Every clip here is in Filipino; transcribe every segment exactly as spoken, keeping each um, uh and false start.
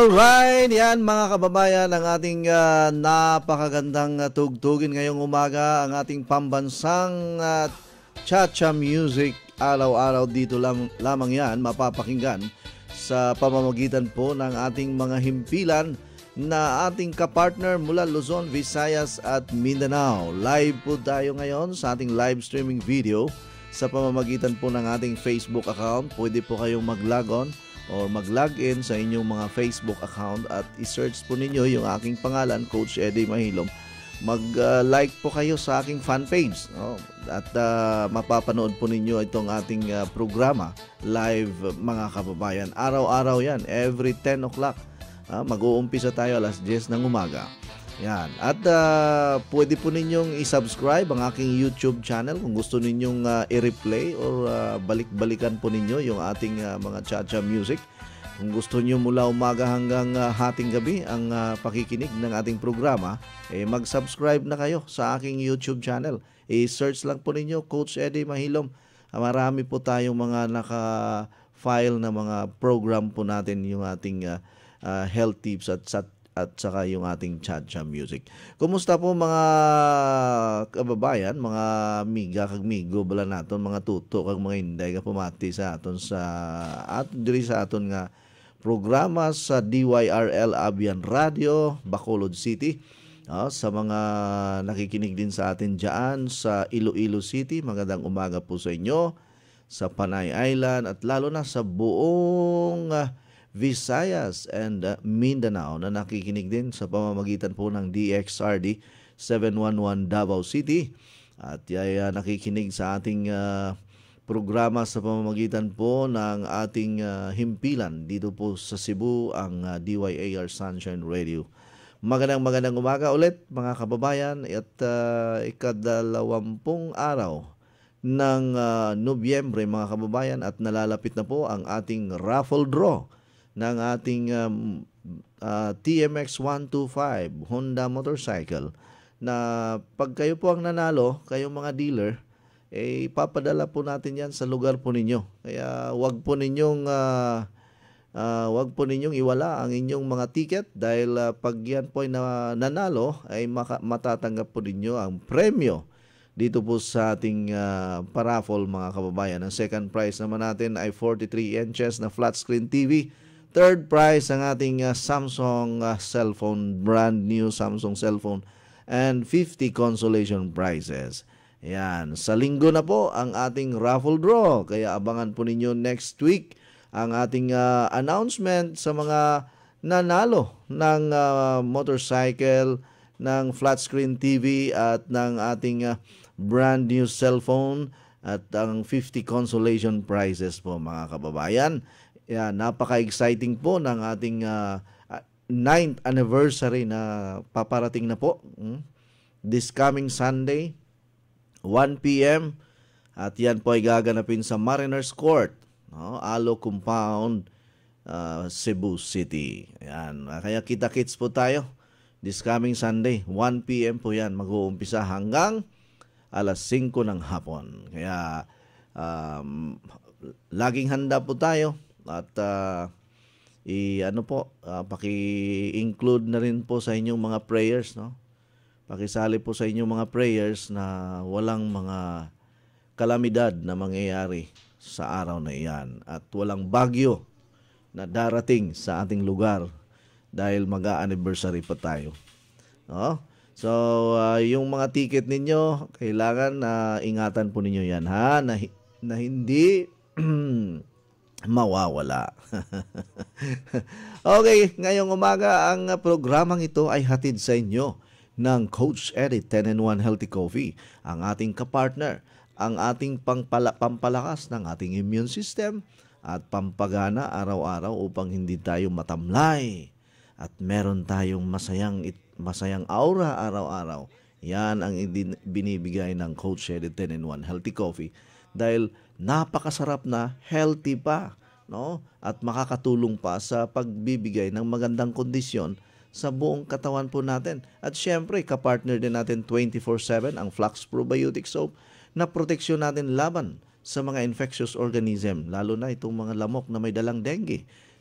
Alright, yan mga kababayan, ang ating ah, napakagandang ah, tugtugin ngayong umaga, ang ating pambansang ah, cha-cha music. Araw-araw dito lam- lamang yan mapapakinggan sa pamamagitan po ng ating mga himpilan na ating kapartner mula Luzon, Visayas at Mindanao. Live po tayo ngayon sa ating live streaming video sa pamamagitan po ng ating Facebook account. Pwede po kayong mag-log on or mag-login sa inyong mga Facebook account at i-search po ninyo yung aking pangalan, Coach Eddie Mahilom. Mag-like uh, po kayo sa aking fan page, no? At uh, mapapanood po ninyo itong ating uh, programa live, mga kababayan. Araw-araw yan, every ten o'clock. Uh, mag-uumpisa tayo alas diyes ng umaga. Yan. At uh, pwede po ninyong i-subscribe ang aking YouTube channel kung gusto ninyong uh, i-replay or uh, balik-balikan po ninyo yung ating uh, mga cha-cha music. Kung gusto niyo mula umaga hanggang uh, hating gabi ang uh, pakikinig ng ating programa, eh, mag-subscribe na kayo sa aking YouTube channel. I-search lang po ninyo, Coach Eddie Mahilom. Uh, marami po tayong mga naka-file na mga program po natin, yung ating uh, uh, health tips at sa at saka yung ating cha-cha music. Kumusta po mga kababayan, mga miga kag migo bala naton, mga tuto kag mga inday nga pumati sa aton sa at diri sa aton nga programa sa D Y R L Abian Radio, Bacolod City. Uh, sa mga nakikinig din sa atin diyan sa Iloilo City, magandang umaga po sa inyo. Sa Panay Island at lalo na sa buong uh, Visayas and uh, Mindanao na nakikinig din sa pamamagitan po ng D X R D seven one one Davao City at uh, nakikinig sa ating uh, programa sa pamamagitan po ng ating uh, himpilan dito po sa Cebu, ang uh, D Y A R Sunshine Radio. Magandang magandang umaga ulit mga kababayan at uh, ikadalawampung araw ng uh, Nobyembre mga kababayan at nalalapit na po ang ating raffle draw ng ating um, uh, T M X one twenty-five Honda motorcycle na pag kayo po ang nanalo, kayong mga dealer, eh ipapadala po natin yan sa lugar po ninyo. Kaya wag po ninyong uh, uh, wag po ninyong iwala ang inyong mga ticket dahil uh, pag yan po ay na, nanalo ay maka, matatanggap po ninyo ang premyo dito po sa ating uh, paraffle mga kababayan. Ang second prize naman natin ay forty-three inches na flat screen T V. Third prize ang ating uh, Samsung uh, cellphone, brand new Samsung cellphone, and fifty consolation prizes. Yan, sa linggo na po ang ating raffle draw. Kaya abangan po ninyo next week ang ating uh, announcement sa mga nanalo ng uh, motorcycle, ng flat screen T V at ng ating uh, brand new cellphone at ang fifty consolation prizes po mga kababayan. Yeah, napaka-exciting po ng ating uh, ninth anniversary na paparating na po. Hmm? This coming Sunday, one p m At yan po ay gaganapin sa Mariners Court, no? Alo Compound, uh, Cebu City. Ayan. Kaya kita-kits po tayo. This coming Sunday, one p m po yan. Mag-uumpisa hanggang alas singko ng hapon. Kaya um, laging handa po tayo. At uh, i ano po uh, paki-include na rin po sa inyong mga prayers, no? Pakisali po sa inyong mga prayers na walang mga kalamidad na mangyayari sa araw na iyan at walang bagyo na darating sa ating lugar dahil mag-a-anniversary pa tayo. No? So uh, yung mga ticket ninyo, kailangan na uh, ingatan po ninyo yan ha na, na hindi mawawala. Okay, ngayong umaga ang programang ito ay hatid sa inyo ng Coach Eddie ten in one Healthy Coffee, ang ating kapartner, ang ating pangpala, pampalakas ng ating immune system at pampagana araw-araw upang hindi tayo matamlay at meron tayong masayang masayang aura araw-araw. Yan ang binibigay ng Coach Eddie ten in one Healthy Coffee dahil napakasarap na, healthy pa, no? At makakatulong pa sa pagbibigay ng magandang kondisyon sa buong katawan po natin. At syempre, kapartner din natin twenty-four seven ang Flux Probiotic Soap na proteksyon natin laban sa mga infectious organism, lalo na itong mga lamok na may dalang dengue.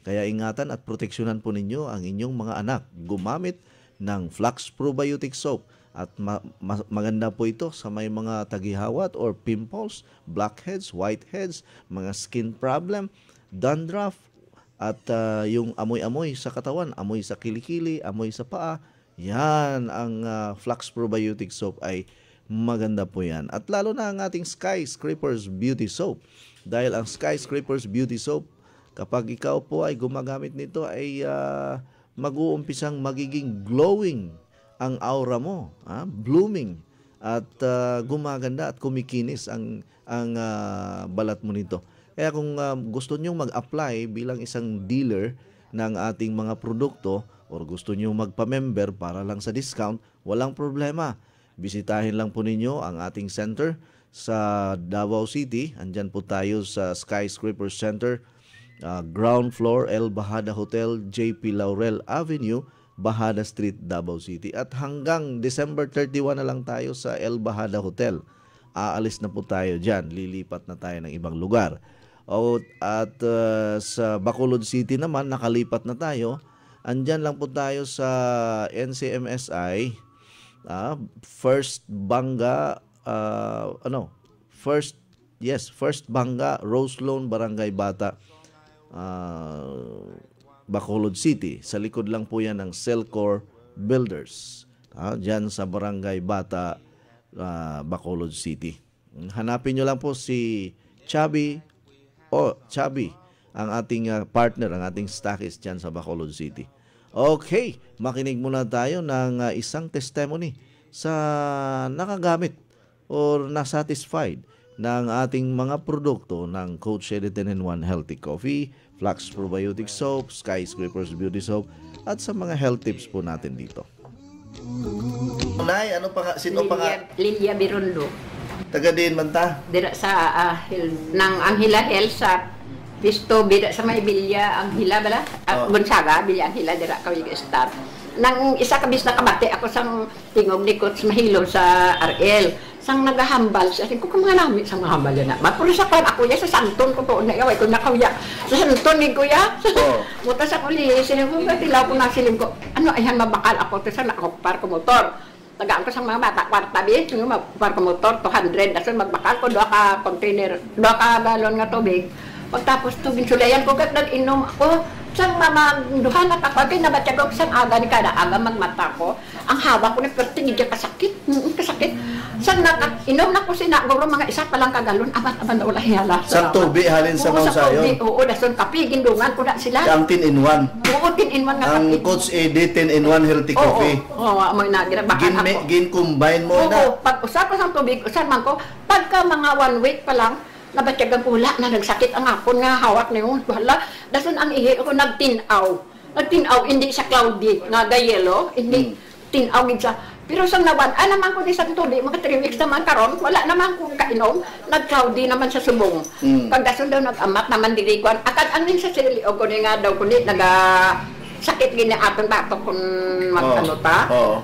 Kaya ingatan at proteksyonan po ninyo ang inyong mga anak. Gumamit ng Flux Probiotic Soap. At ma- ma- maganda po ito sa may mga tagihawat or pimples, blackheads, whiteheads, mga skin problem, dandruff, at uh, yung amoy-amoy sa katawan, amoy sa kilikili, amoy sa paa. Yan, ang uh, Flux Probiotic Soap ay maganda po yan. At lalo na ang ating Skyscrapers Beauty Soap. Dahil ang Skyscrapers Beauty Soap, kapag ikaw po ay gumagamit nito, ay uh, mag-uumpisang magiging glowing ang aura mo, ah, blooming, at uh, gumaganda at kumikinis ang ang uh, balat mo nito. Kaya kung uh, gusto niyo mag-apply bilang isang dealer ng ating mga produkto or gusto niyo magpa-member para lang sa discount, walang problema. Bisitahin lang po ninyo ang ating center sa Davao City. Andyan po tayo sa Skyscraper Center, uh, ground floor, El Bahada Hotel, J P Laurel Avenue, Bahada Street, Davao City. At hanggang December thirty-one na lang tayo sa El Bahada Hotel. Aalis na po tayo dyan. Lilipat na tayo ng ibang lugar. O, at uh, sa Bacolod City naman, nakalipat na tayo. Andyan lang po tayo sa N C M S I, uh, First Banga, uh, ano, First, yes, First Banga, Rose Lawn, Barangay Bata, uh, Bacolod City. Sa likod lang po yan ng Cellcore Builders. Ah, diyan sa Barangay Bata, uh, Bacolod City. Hanapin nyo lang po si Chubby o Chubby, ang ating uh, partner, ang ating stockist diyan sa Bacolod City. Okay, makinig muna tayo ng uh, isang testimony sa nakagamit or nasatisfied ng ating mga produkto ng Coach Eddie ten in one Healthy Coffee, Flux Probiotic Soap, Skyscrapers Beauty Soap, at sa mga health tips po natin dito. Nay, ano pa nga? Sino pa nga? Lilia Birundo. Taga din man ta? Dira sa uh, hil, ng Anghila Health sa Pisto, bida sa may Bilya Anghila bala? Uh, Oh. Gonzaga, Bilya Anghila, dira kawig star. Nang isa kabis na kabate, ako sang tingog ni Coach Mahilo sa R L. Sang nagahambal siya, ko kung mga namin sang mahambal na. Mapuro sa kwan, ako ya sa Santon ko to, nagaway ko nakawya. Sa Santon ni Kuya. Oh. Muta sa kuli, silim ko, tilaw ko na silim ko. Ano, ayan, mabakal ako, to sa nakakupar ko motor. Tagaan ko sa mga bata, kwarta bi, yung mapupar ko motor, two hundred. Dasun magbakal ko, doa ka container, doa ka galon nga tubig. Pagtapos tubig sulayan ko, kat nag-inom ako. Sang mamagduhan at ako, kaya nabatya ko, sang aga ni kada aga magmata ko. Ang haba ko na, pero tingin ka kasakit, mm, kasakit. Sang naka-inom na ko sinaguro, mga isa palang kagalon, abat-abat na ulah hiyala. Sa tubi, halin sa Oo, mga sa tubi, sayon? oo, dasun kapi, gindungan ko na sila. Ang ten in one. Oo, tin in one nga Ang kapi. Coach Eddie ten in one Healthy Oo, Coffee. oo, oo, may nagira, baka Gin, ako. gin-combine mo Oo, na. pag usap ko sa tubig, usap man ko, pagka mga one week pa lang, nabatyagang ula na nagsakit ang hapon nga hawak na yun. Wala, dasun ang ihi ako nagtinaw. Nagtinaw, hindi sa cloudy, nga gayelo, hindi Hmm. tinaw gid siya. Pero sa nawan, ah naman ko di sa tuli, mga three weeks naman karon, wala naman kong kainom, nag-cloudy naman sa subong. Hmm. Pag dasun daw nag-amat naman diri kwan, akad anin sa sili o kuno nga daw kuno naga sakit gini aton batok kun mag-ano ta. Oo.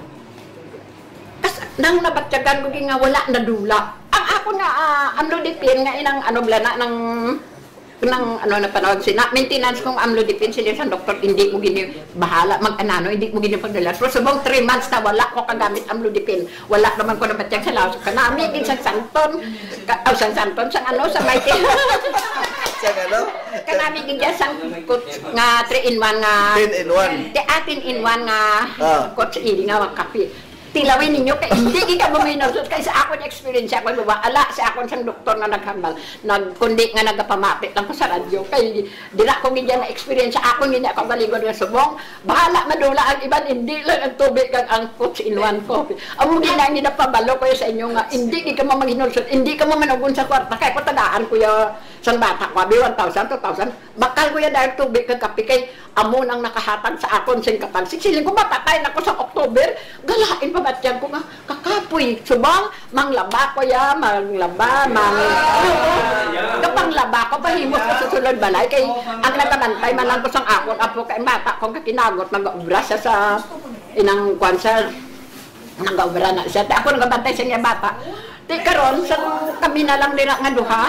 Kas nang nabatyagan ko nga wala na dula. Ang ako na uh, amlodipine nga inang ano blana ng ng ano na panawag sina maintenance kong amlodipine sila sa doktor hindi mo gini bahala mag-anano hindi mo gini pagdala. So subong three months na wala ko kagamit amlodipine. Wala naman ko nabatyag sa laos kanami din sa Santon. Ka, oh, sa Santon sa ano sa Mighty. Sa ano? Kanami din dyan sang coach nga three in one nga ten in one. Di atin in one nga Ah. coach ili nga magkape. Tilawin ninyo kay hindi ka buminusot kay sa akon experience ako ba ala sa akon sang doktor nga naghambal nag kundi nga nagapamati lang ko sa radyo kay dira ko gidya na experience sa akon hindi ako baligod nga subong bahala madula ang iban hindi lang ang tubig kag ang coach in one coffee amo gina ni napabalo ko sa inyo nga hindi ka mo maghinulsot hindi ka mo manugon sa kwarta kay ko tagaan ko ya sang bata ko abi one thousand two thousand bakal ko ya dahil tubig kag kape kay amo nang nakahatag sa akon sing kapal siling ko matatay na ko sa October galain pa batyan ko nga kakapoy subang manglaba ko ya manglaba mang kapang laba ko pahimos ko sa sulod balay kay ang nagamantay man lang ko sang akon apo kay bata ko kakinagot nag-obra siya sa inang kwansa nag-obra na siya ako nagabantay sa niya bata di karon sa kami na lang nila nga duha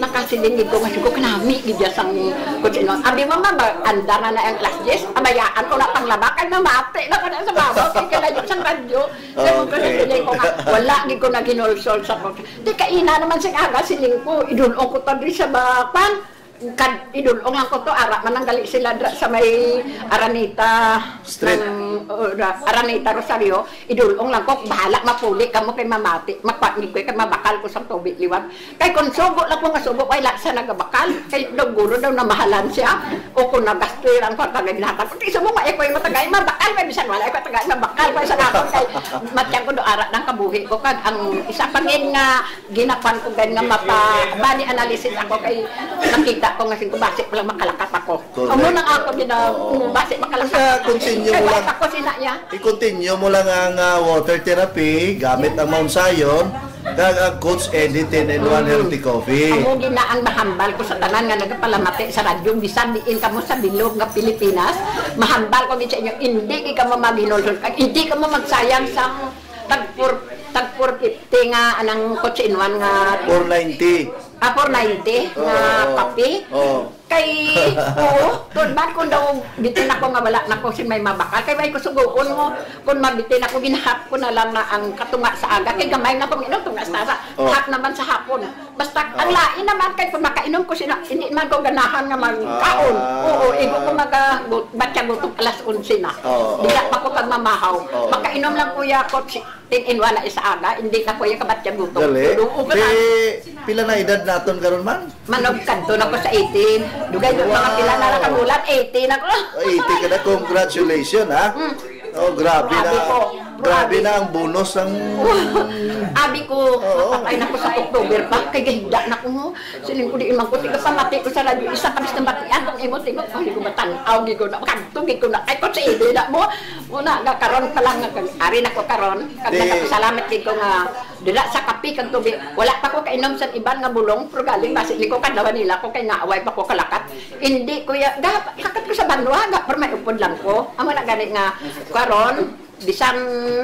nakasilingin ko, kasi ko kanami, gidya sang kutsino. Abi mama, anda na na ang class yes, abayaan ko na panglaba, kay mamate na ko na sa babaw, kay kalayo sang radyo. Kaya mo kasiling ko nga, wala, gid ko na ginulsol sa ko. Di kaina naman sing aga, siling ko, idulong ko to sa bapan. Kad idulong lang ko to, ara mananggali sila dra, sa may Araneta Street. ng uh, Araneta Rosario, idulong lang ko, bahala mapuli kamo kay mamati, magpatnig ko kay mabakal ko sa tubig liwat. Kay kon sugo lang ko nga sugo, kay sa nagabakal, kay duguro daw na mahalan siya, o kung nagastuiran ko, tagay ginatan ko, kaysa mo nga, eh, ko yung matagay, mabakal, may bisan wala, ko tagay, mabakal, kay sa nakon, kay matyang ko do ara ng kabuhi ko, kag ang isa pangin nga, ginapan ko gan nga mapa, bani analysis ako, kay nakita ko nga sing base ko lang makalakat ako. Correct. Amo nang ako din na base makalakat. Kaya continue mo lang. Ako sina niya. I-continue mo lang ang uh, water therapy gamit ang Mount Zion kag ang Coach Eddie ten in one Healthy Coffee. Amo gina ang mahambal ko sa tanan nga nagapalamati sa radyo bisan diin kamo sa bilog nga Pilipinas. Mahambal ko gid sa inyo, hindi ka mo maghinulsol, hindi ka mo magsayang sa tag tag four fifty nga anang Coach in one nga four ninety. Ah, four ninety nga Oo. kape. Oo. Kay oo, tun ba kung daw bitin ako nga wala na ko si may mabakal, kay may ko suguon mo kung mabitin ako ginahap ko na lang na ang katunga sa aga, kay gamay na kung inom tunga sa sa Oo. hap naman sa hapon. Basta ang lain naman kay kung makainom ko sina, hindi man ko ganahan nga magkaon. Ah. Oo, igo ko maga batya gutok alas eleven na. Oo, Di oo. na pa ko pagmamahaw. Oo. Makainom lang kuya ko ten in one na isa aga, hindi na kuya kabatya gutok. Gali. Dugo ko na. Di, pila na edad naton karon man? Manog kanto na ko sa eighteen. Dugay doon mga Wow. pila na nakagulat, eighteen ako. eighty ka na, congratulations ha. Mm. Oh, grabe Grabe na. po. Grabe na ang bonus ng Abi ko, Oo. patay na ko sa October pa, kay gahigda na ko mo. Siling ko di imang ko, tiga pamati ko sa radyo, isa kabis ng batian, kung imo tingog, oh, di ko matanaw, di ko na, kanto, di ko na, ay ko sa ide na mo. Muna, nga karon pa lang, nga, ari na ko karon, kag Di- nagpasalamat din ko nga, dila sa kapi, kag tubig, wala pa ko kainom sa iban nga bulong, pero galing, basi, li ko kadlawan nila ko, kay naaway pa ko kalakat. Hindi ko ya, dapat, kakat ko sa banwa, ga, pero may upod lang ko. Amo na gani nga, karon, bisan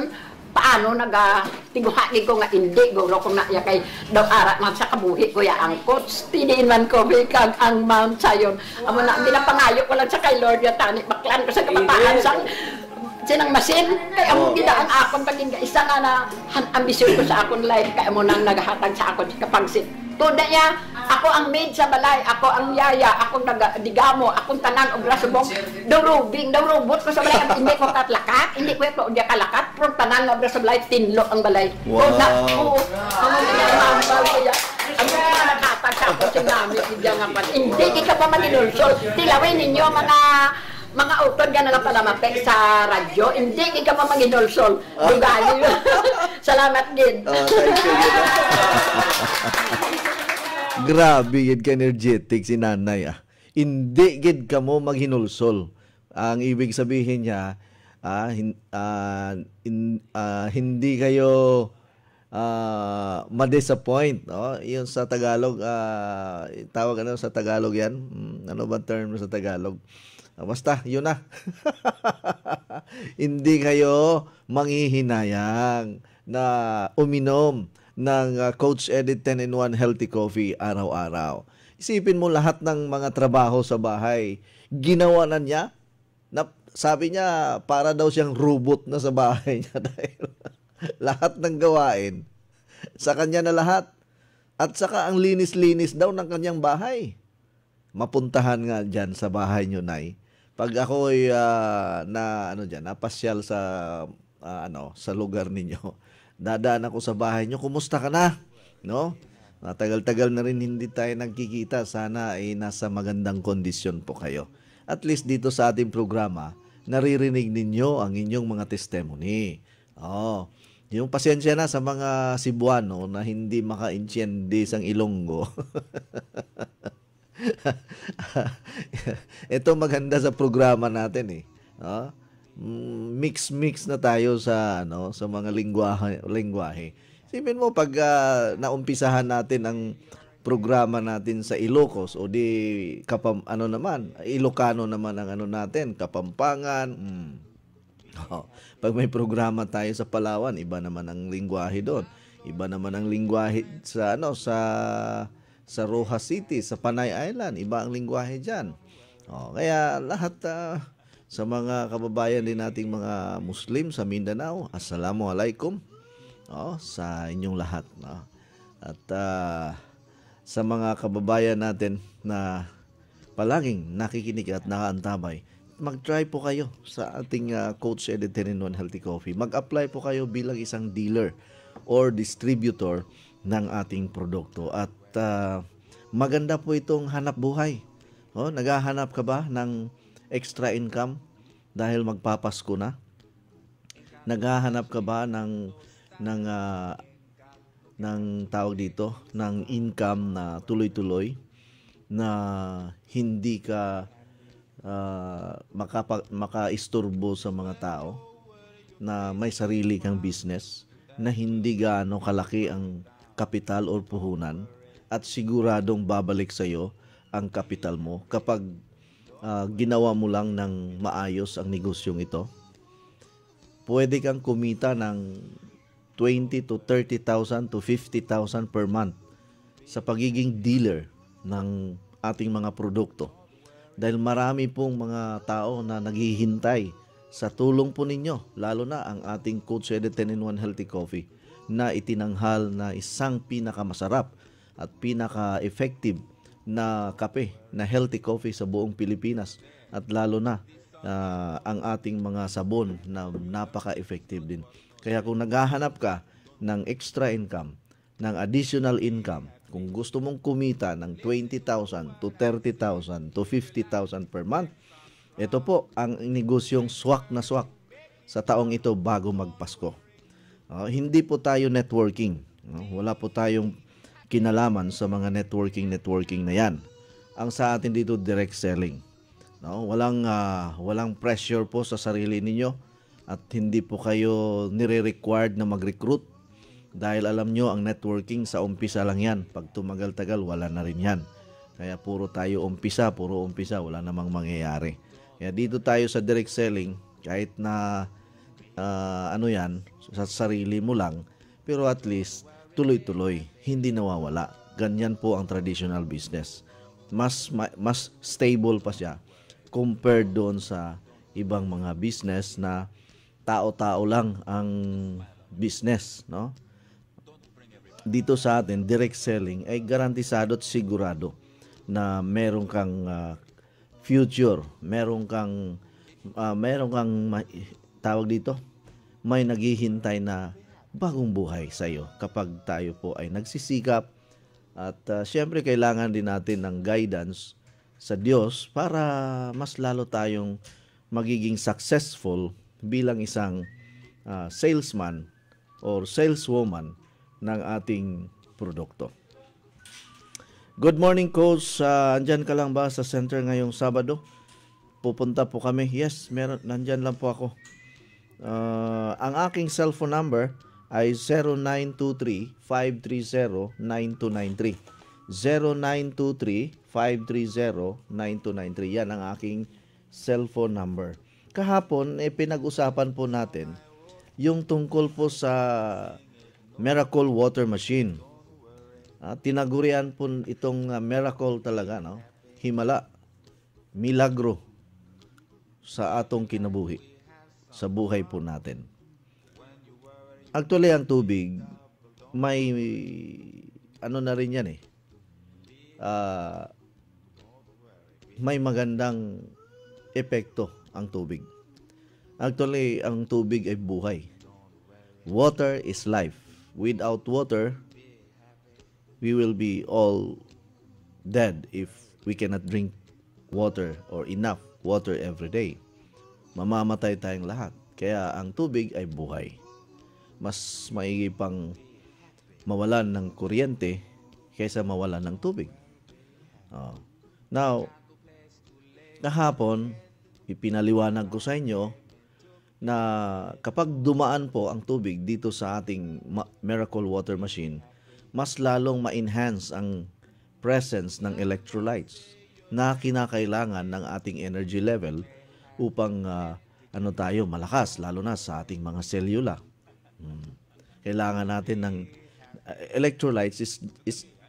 paano naga tiguhagi ko nga hindi guro ko na ya kay daw ara man sa kabuhi ko ya ang Coach tiniin man ko kag ang Mount Zion amo na ginapangayo ko lang sa kay Lord ya tani baklan ko sa kabataan sang sinang masin kay amo gida ang akon paging isa nga na han- ambisyon ko sa akon life kay amo nang nagahatag sa akon kapagsit tuda niya ako ang maid sa balay, ako ang yaya, ako nagadigamo, akong tanan og rasubong. Daw rubing, daw robot ko sa balay, hindi ko katlakat, hindi ko ito diya kalakat, pero tanan nga sa balay, tinlo ang balay. Wow. Kung na, oo, ang mga mambal ko ya. Ang mga nakatag sa ako sinami, diya nga pa. Hindi ka pa maginulsol. Tilawin ninyo mga mga utod ka na lang pala mapek sa radyo, hindi ka pa maginulsol. Dugali. Salamat din. Oh, thank you. Grabe gid ka energetic si nanay ah. Hindi gid ka mo maghinulsol. Ang ibig sabihin niya, ah, hin, ah, in, ah, hindi kayo ah, ma-disappoint, no? Yun sa Tagalog, ah, tawag ano sa Tagalog 'yan? Hmm, ano ba term sa Tagalog? Ah, basta, yun na. Hindi kayo manghihinayang na uminom ng uh, Coach Eddie ten in one Healthy Coffee araw-araw. Isipin mo lahat ng mga trabaho sa bahay, ginawa na niya. Na, sabi niya, para daw siyang robot na sa bahay niya dahil lahat ng gawain sa kanya na lahat. At saka ang linis-linis daw ng kanyang bahay. Mapuntahan nga dyan sa bahay niyo, Nay. Pag ako'y uh, na ano diyan, napasyal sa uh, ano, sa lugar ninyo. Dadaan ako sa bahay nyo, kumusta ka na? No? Matagal-tagal na rin hindi tayo nagkikita. Sana ay nasa magandang kondisyon po kayo. At least dito sa ating programa, naririnig ninyo ang inyong mga testimony. Oh, yung pasensya na sa mga Cebuano na hindi maka-intiende sang Ilonggo. Ito maganda sa programa natin eh. Oh? Mix-mix na tayo sa ano sa mga lingwahe lingwahe. Isipin mo pag uh, naumpisahan natin ang programa natin sa Ilocos o di kapam ano naman, Ilocano naman ang ano natin, Kapampangan. Mm. Oh, pag may programa tayo sa Palawan, iba naman ang lingwahe doon. Iba naman ang lingwahe sa ano sa sa Rojas City, sa Panay Island, iba ang lingwahe dyan. O, kaya lahat ah, sa mga kababayan din nating mga Muslim sa Mindanao, Assalamualaikum o, sa inyong lahat. No? At ah, sa mga kababayan natin na palaging nakikinig at nakaantabay, mag-try po kayo sa ating uh, Coach Eddie ten in one Healthy Coffee. Mag-apply po kayo bilang isang dealer or distributor ng ating produkto. At uh, maganda po itong hanap buhay. Oh, naghahanap ka ba ng extra income dahil magpapasko na? Naghahanap ka ba ng ng uh, ng tawag dito, ng income na tuloy-tuloy, na hindi ka uh, makapa, makaisturbo sa mga tao, na may sarili kang business, na hindi gaano kalaki ang kapital o puhunan, at siguradong babalik sa iyo ang kapital mo kapag uh, ginawa mo lang ng maayos ang negosyong ito. Pwede kang kumita ng twenty to thirty thousand to fifty thousand per month sa pagiging dealer ng ating mga produkto. Dahil marami pong mga tao na naghihintay sa tulong po ninyo, lalo na ang ating Coach Eddie ten in one Healthy Coffee na itinanghal na isang pinakamasarap at pinaka-effective na kape, na healthy coffee sa buong Pilipinas, at lalo na uh, ang ating mga sabon na napaka-effective din. Kaya kung naghahanap ka ng extra income, ng additional income, kung gusto mong kumita ng twenty thousand to thirty thousand to fifty thousand per month, ito po ang negosyong swak na swak sa taong ito bago magpasko. Uh, hindi po tayo networking. Uh, wala po tayong kinalaman sa mga networking-networking na yan. Ang sa atin dito, direct selling. No? Walang, uh, walang pressure po sa sarili ninyo. At hindi po kayo nire-required na mag-recruit dahil alam nyo ang networking sa umpisa lang yan. Pag tumagal-tagal, wala na rin yan. Kaya puro tayo umpisa, puro umpisa, wala namang mangyayari. Kaya dito tayo sa direct selling, kahit na uh, ano yan, sa sarili mo lang, pero at least tuloy-tuloy, hindi nawawala. Ganyan po ang traditional business. Mas, mas stable pa siya compared doon sa ibang mga business na tao-tao lang ang business, no? Dito sa atin, direct selling ay garantisado at sigurado na meron kang uh, future, meron kang uh, meron kang tawag dito, may naghihintay na bagong buhay sa iyo kapag tayo po ay nagsisikap. At uh, syempre kailangan din natin ng guidance sa Diyos para mas lalo tayong magiging successful bilang isang uh, salesman or saleswoman ng ating produkto. Good morning, Coach. Uh, andyan ka lang ba sa center ngayong Sabado? Pupunta po kami. Yes, meron, nandyan lang po ako. Uh, ang aking cellphone number ay zero nine two three, five three zero, nine two nine three. zero nine two three, five three zero, nine two nine three. Yan ang aking cellphone number. Kahapon, eh, pinag-usapan po natin yung tungkol po sa Miracle Water Machine. Ah, tinagurian po itong uh, miracle talaga, no? Himala, milagro sa atong kinabuhi, sa buhay po natin. Actually, ang tubig, may, ano na rin yan eh, uh, may magandang epekto ang tubig. Actually, ang tubig ay buhay. Water is life. Without water, we will be all dead if we cannot drink water or enough water every day. Mamamatay tayong lahat. Kaya ang tubig ay buhay. Mas maigi pang mawalan ng kuryente kaysa mawalan ng tubig. Oh. Now, kahapon, ipinaliwanag ko sa inyo na kapag dumaan po ang tubig dito sa ating Miracle Water Machine, mas lalong ma-enhance ang presence ng electrolytes na kinakailangan ng ating energy level upang uh, ano tayo, malakas, lalo na sa ating mga selula. Hmm. Kailangan natin ng uh, electrolytes is, is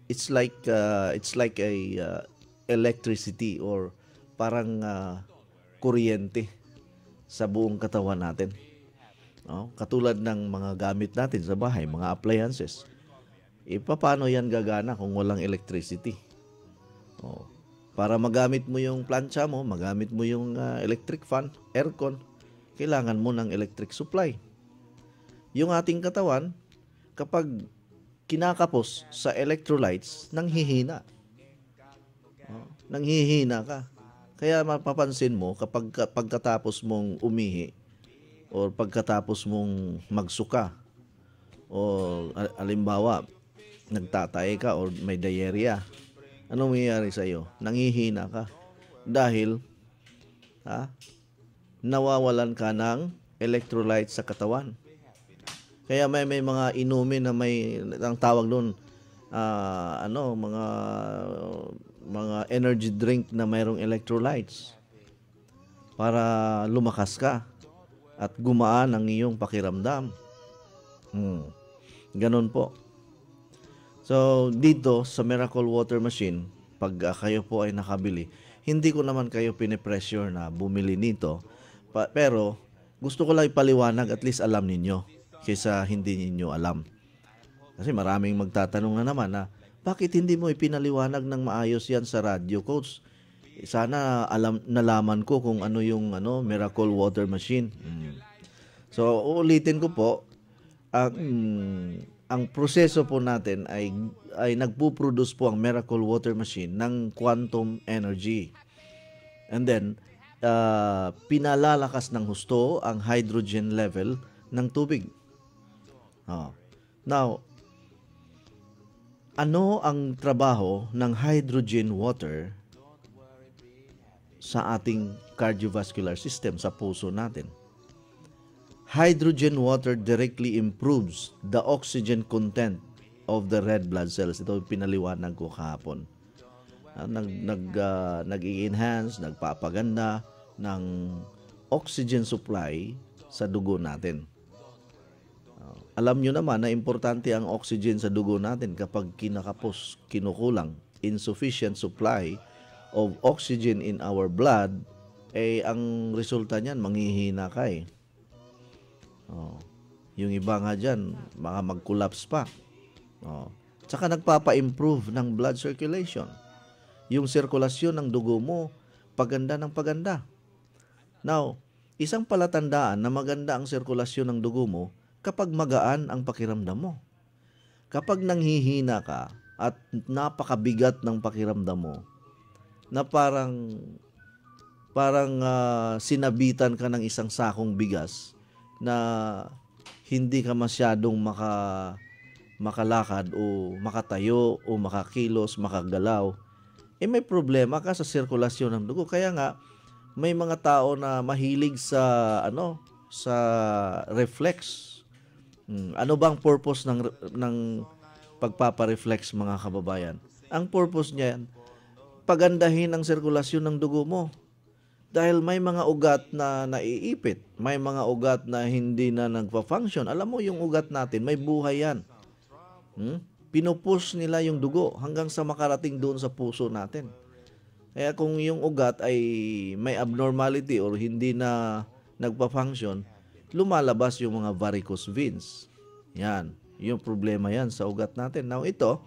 it's like uh, it's like a uh, electricity or parang uh, kuryente sa buong katawan natin. No? Katulad ng mga gamit natin sa bahay, mga appliances. E paano yan gagana kung walang electricity? Oh. Para magamit mo yung plancha mo, magamit mo yung uh, electric fan, aircon, kailangan mo ng electric supply. Yung ating katawan, kapag kinakapos sa electrolytes, nanghihina. Oh, nanghihina ka. Kaya mapapansin mo, kapag pagkatapos mong umihi, o pagkatapos mong magsuka, o alimbawa, nagtatay ka o may diarrhea, anong mangyayari sa iyo? Nanghihina ka dahil ha, nawawalan ka ng electrolytes sa katawan. Kaya may may mga inumin na may ang tawag doon uh, ano mga mga energy drink na mayroong electrolytes para lumakas ka at gumaan ang iyong pakiramdam. Hmm. Ganon po. So, dito sa Miracle Water Machine, pag uh, kayo po ay nakabili, hindi ko naman kayo pinipressure na bumili nito. Pa- pero, gusto ko lang ipaliwanag, at least alam ninyo, kaysa hindi ninyo alam. Kasi maraming magtatanong na naman na, bakit hindi mo ipinaliwanag ng maayos yan sa radio, Coach? Sana alam, nalaman ko kung ano yung ano, Miracle Water Machine. Hmm. So, uulitin ko po, ang... Um, ang proseso po natin ay ay nagpo-produce po ang Miracle Water Machine ng quantum energy. And then uh, pinalalakas ng husto ang hydrogen level ng tubig. Oh. Now, ano ang trabaho ng hydrogen water sa ating cardiovascular system, sa puso natin? Hydrogen water directly improves the oxygen content of the red blood cells. Ito pinaliwanag ko kahapon. Uh, nag, nag, uh, nag-i-enhance, nagpapaganda ng oxygen supply sa dugo natin. Uh, alam nyo naman na importante ang oxygen sa dugo natin kapag kinakapos, kinukulang, insufficient supply of oxygen in our blood, eh ang resulta niyan, manghihina ka eh. Oh, yung iba nga dyan, baka mag-collapse pa. Oh. Tsaka nagpapa-improve ng blood circulation. Yung sirkulasyon ng dugo mo, paganda ng paganda. Now, isang palatandaan na maganda ang sirkulasyon ng dugo mo kapag magaan ang pakiramdam mo. Kapag nanghihina ka at napakabigat ng pakiramdam mo, na parang, parang uh, sinabitan ka ng isang sakong bigas, na hindi ka masyadong maka, makalakad o makatayo o makakilos, makagalaw, eh may problema ka sa sirkulasyon ng dugo. Kaya nga, may mga tao na mahilig sa, ano, sa reflex. Hmm, ano bang purpose ng, ng pagpapareflex, mga kababayan? Ang purpose niyan, pagandahin ang sirkulasyon ng dugo mo. Dahil may mga ugat na naiipit, may mga ugat na hindi na nagpa-function. Alam mo, yung ugat natin, may buhay yan. Hmm? Pinupush nila yung dugo hanggang sa makarating doon sa puso natin. Kaya kung yung ugat ay may abnormality or hindi na nagpa-function, lumalabas yung mga varicose veins. Yan. Yung problema yan sa ugat natin. Now, ito,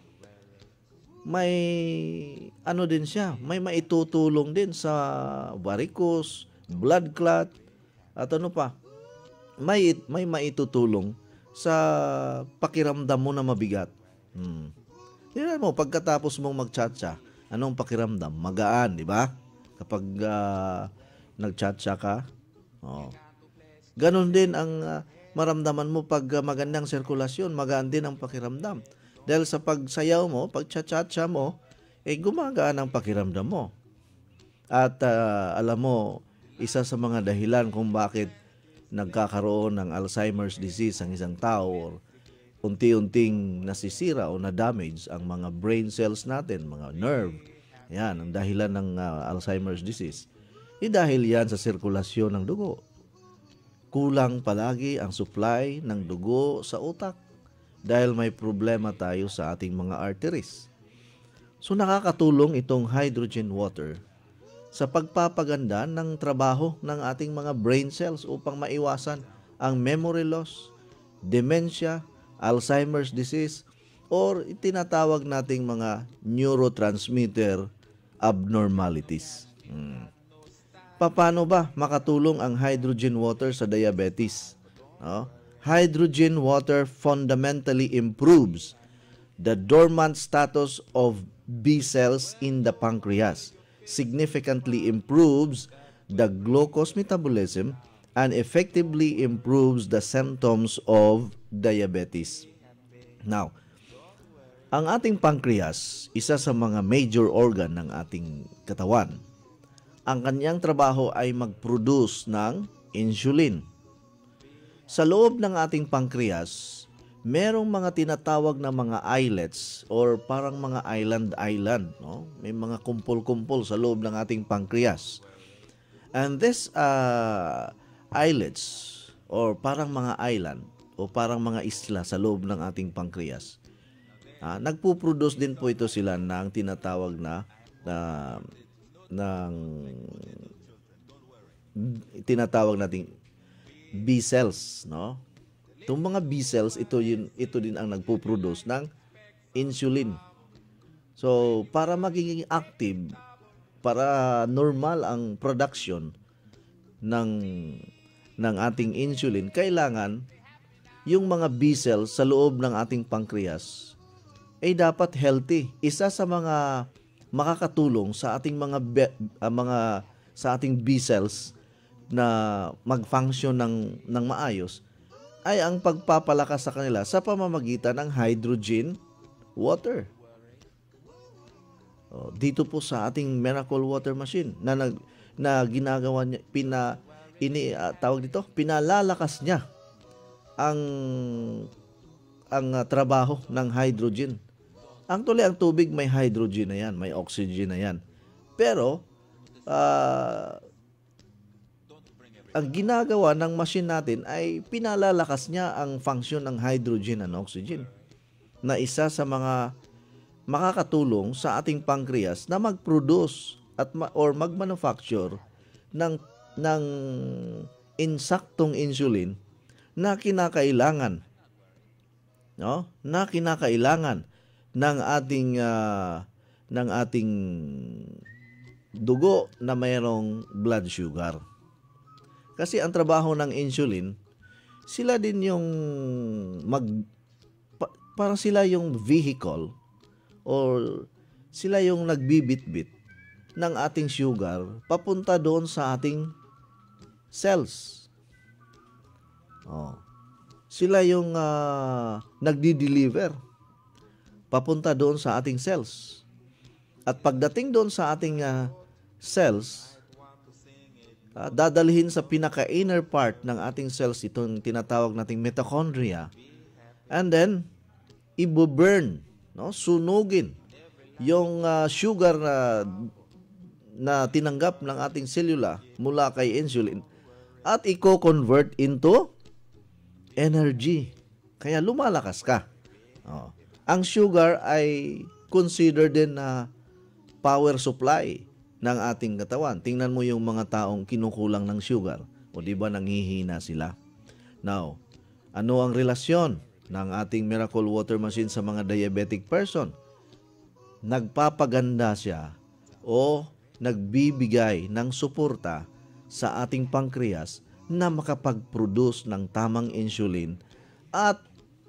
may ano din siya, may maitutulong din sa varicose, blood clot, at ano pa, may, may maitutulong sa pakiramdam mo na mabigat. Hmm. Tingnan mo, pagkatapos mong magtsatsa, anong pakiramdam? Magaan, di ba? Kapag uh, nagtsatsa ka. Oh. Ganon din ang uh, maramdaman mo pag uh, magandang sirkulasyon, magaan din ang pakiramdam. Dahil sa pagsayaw mo, pagtsatsa mo, eh gumagaan ang pakiramdam mo. At uh, alam mo, isa sa mga dahilan kung bakit nagkakaroon ng Alzheimer's disease ang isang tao or unti-unting nasisira o na-damage ang mga brain cells natin, mga nerve. Yan, ang dahilan ng uh, Alzheimer's disease. Eh dahil yan sa sirkulasyon ng dugo. Kulang palagi ang supply ng dugo sa utak. Dahil may problema tayo sa ating mga arteries. So nakakatulong itong hydrogen water sa pagpapaganda ng trabaho ng ating mga brain cells upang maiwasan ang memory loss, dementia, Alzheimer's disease, or tinatawag nating mga neurotransmitter abnormalities. Hmm. Paano ba makatulong ang hydrogen water sa diabetes? No? Hydrogen water fundamentally improves the dormant status of B cells in the pancreas, significantly improves the glucose metabolism, and effectively improves the symptoms of diabetes. Now, ang ating pancreas, isa sa mga major organ ng ating katawan. Ang kanyang trabaho ay mag-produce ng insulin. Sa loob ng ating pancreas, merong mga tinatawag na mga islets or parang mga island-island. No? May mga kumpol-kumpol sa loob ng ating pancreas. And this uh, islets or parang mga island o parang mga isla sa loob ng ating pancreas, ah, nagpo-produce din po ito sila ng tinatawag na, na ng tinatawag nating B cells, no? Itong mga B cells, ito yun, ito din ang nagpo-produce ng insulin. So, para magiging active, para normal ang production ng ng ating insulin, kailangan yung mga B cells sa loob ng ating pancreas ay dapat healthy. Isa sa mga makakatulong sa ating mga be, uh, mga sa ating B cells na mag-function ng ng maayos ay ang pagpapalakas sa kanila sa pamamagitan ng hydrogen water. Oh, dito po sa ating Miracle Water Machine na nag, na ginagawa niya, pina ini uh, tawag dito, pinalalakas niya ang ang uh, trabaho ng hydrogen. Ang tuloy, ang tubig may hydrogen na yan, may oxygen na yan. Pero, uh, ang ginagawa ng machine natin ay pinalalakas niya ang function ng hydrogen and oxygen na isa sa mga makakatulong sa ating pancreas na mag-produce at ma- or mag-manufacture ng, ng insaktong insulin na kinakailangan, no? Na kinakailangan ng ating uh, ng ating dugo na mayroong blood sugar. Kasi ang trabaho ng insulin, sila din yung mag pa, parang sila yung vehicle or sila yung nagbibitbit ng ating sugar papunta doon sa ating cells. Oh. Sila yung uh, nagdi-deliver papunta doon sa ating cells. At pagdating doon sa ating uh, cells, uh, dadalhin sa pinaka-inner part ng ating cells itong tinatawag nating mitochondria. And then, ibo-burn, no? Sunugin yung uh, sugar na, na tinanggap ng ating selula mula kay insulin at i-convert into energy. Kaya lumalakas ka. Oh. Ang sugar ay considered din na power supply ng ating katawan. Tingnan mo yung mga taong kinukulang ng sugar. O di ba nanghihina sila? Now, ano ang relasyon ng ating Miracle Water Machine sa mga diabetic person? Nagpapaganda siya o nagbibigay ng suporta sa ating pancreas na makapag-produce ng tamang insulin at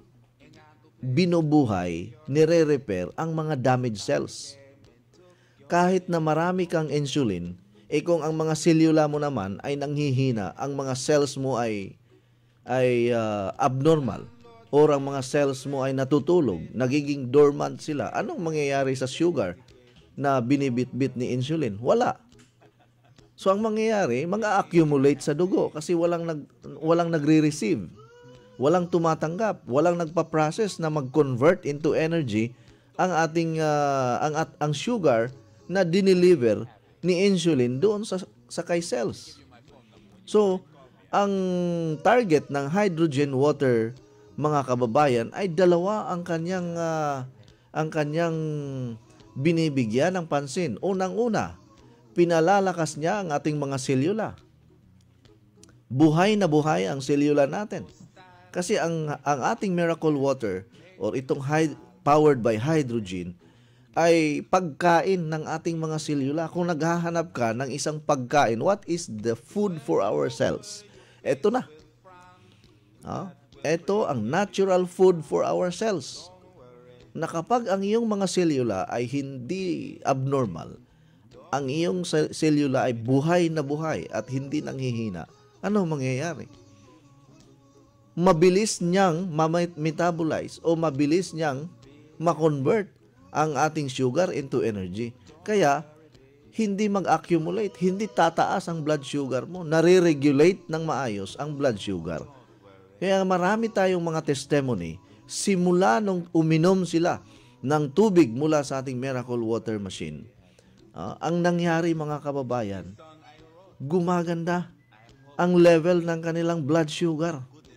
binubuhay, nire-repair ang mga damaged cells. Kahit na marami kang insulin, eh kung ang mga selula mo naman ay nanghihina, ang mga cells mo ay ay uh, abnormal or ang mga cells mo ay natutulog, nagiging dormant sila, anong mangyayari sa sugar na binibitbit ni insulin? Wala. So ang mangyayari, mag-accumulate sa dugo kasi walang nag walang nagre-receive. Walang tumatanggap, walang nagpa-process na mag-convert into energy ang ating uh, ang at, ang sugar na dineliver ni insulin doon sa sa kay cells. So, ang target ng hydrogen water, mga kababayan, ay dalawa ang kanyang uh, ang kanyang binibigyan ng pansin. Unang-una, pinalalakas niya ang ating mga selula. Buhay na buhay ang selula natin. Kasi ang, ang ating miracle water or itong hyd- powered by hydrogen ay pagkain ng ating mga selula. Kung naghahanap ka ng isang pagkain, what is the food for our cells? Ito na. Ah, ito ang natural food for our cells. Na kapag ang iyong mga selula ay hindi abnormal, ang iyong selula ay buhay na buhay at hindi nanghihina, ano mangyayari? Mabilis niyang ma-metabolize o mabilis niyang ma-convert ang ating sugar into energy. Kaya, hindi mag-accumulate, hindi tataas ang blood sugar mo. Nare-regulate ng maayos ang blood sugar. Kaya marami tayong mga testimony, simula nung uminom sila ng tubig mula sa ating miracle water machine, uh, ang nangyari mga kababayan, gumaganda ang level ng kanilang blood sugar.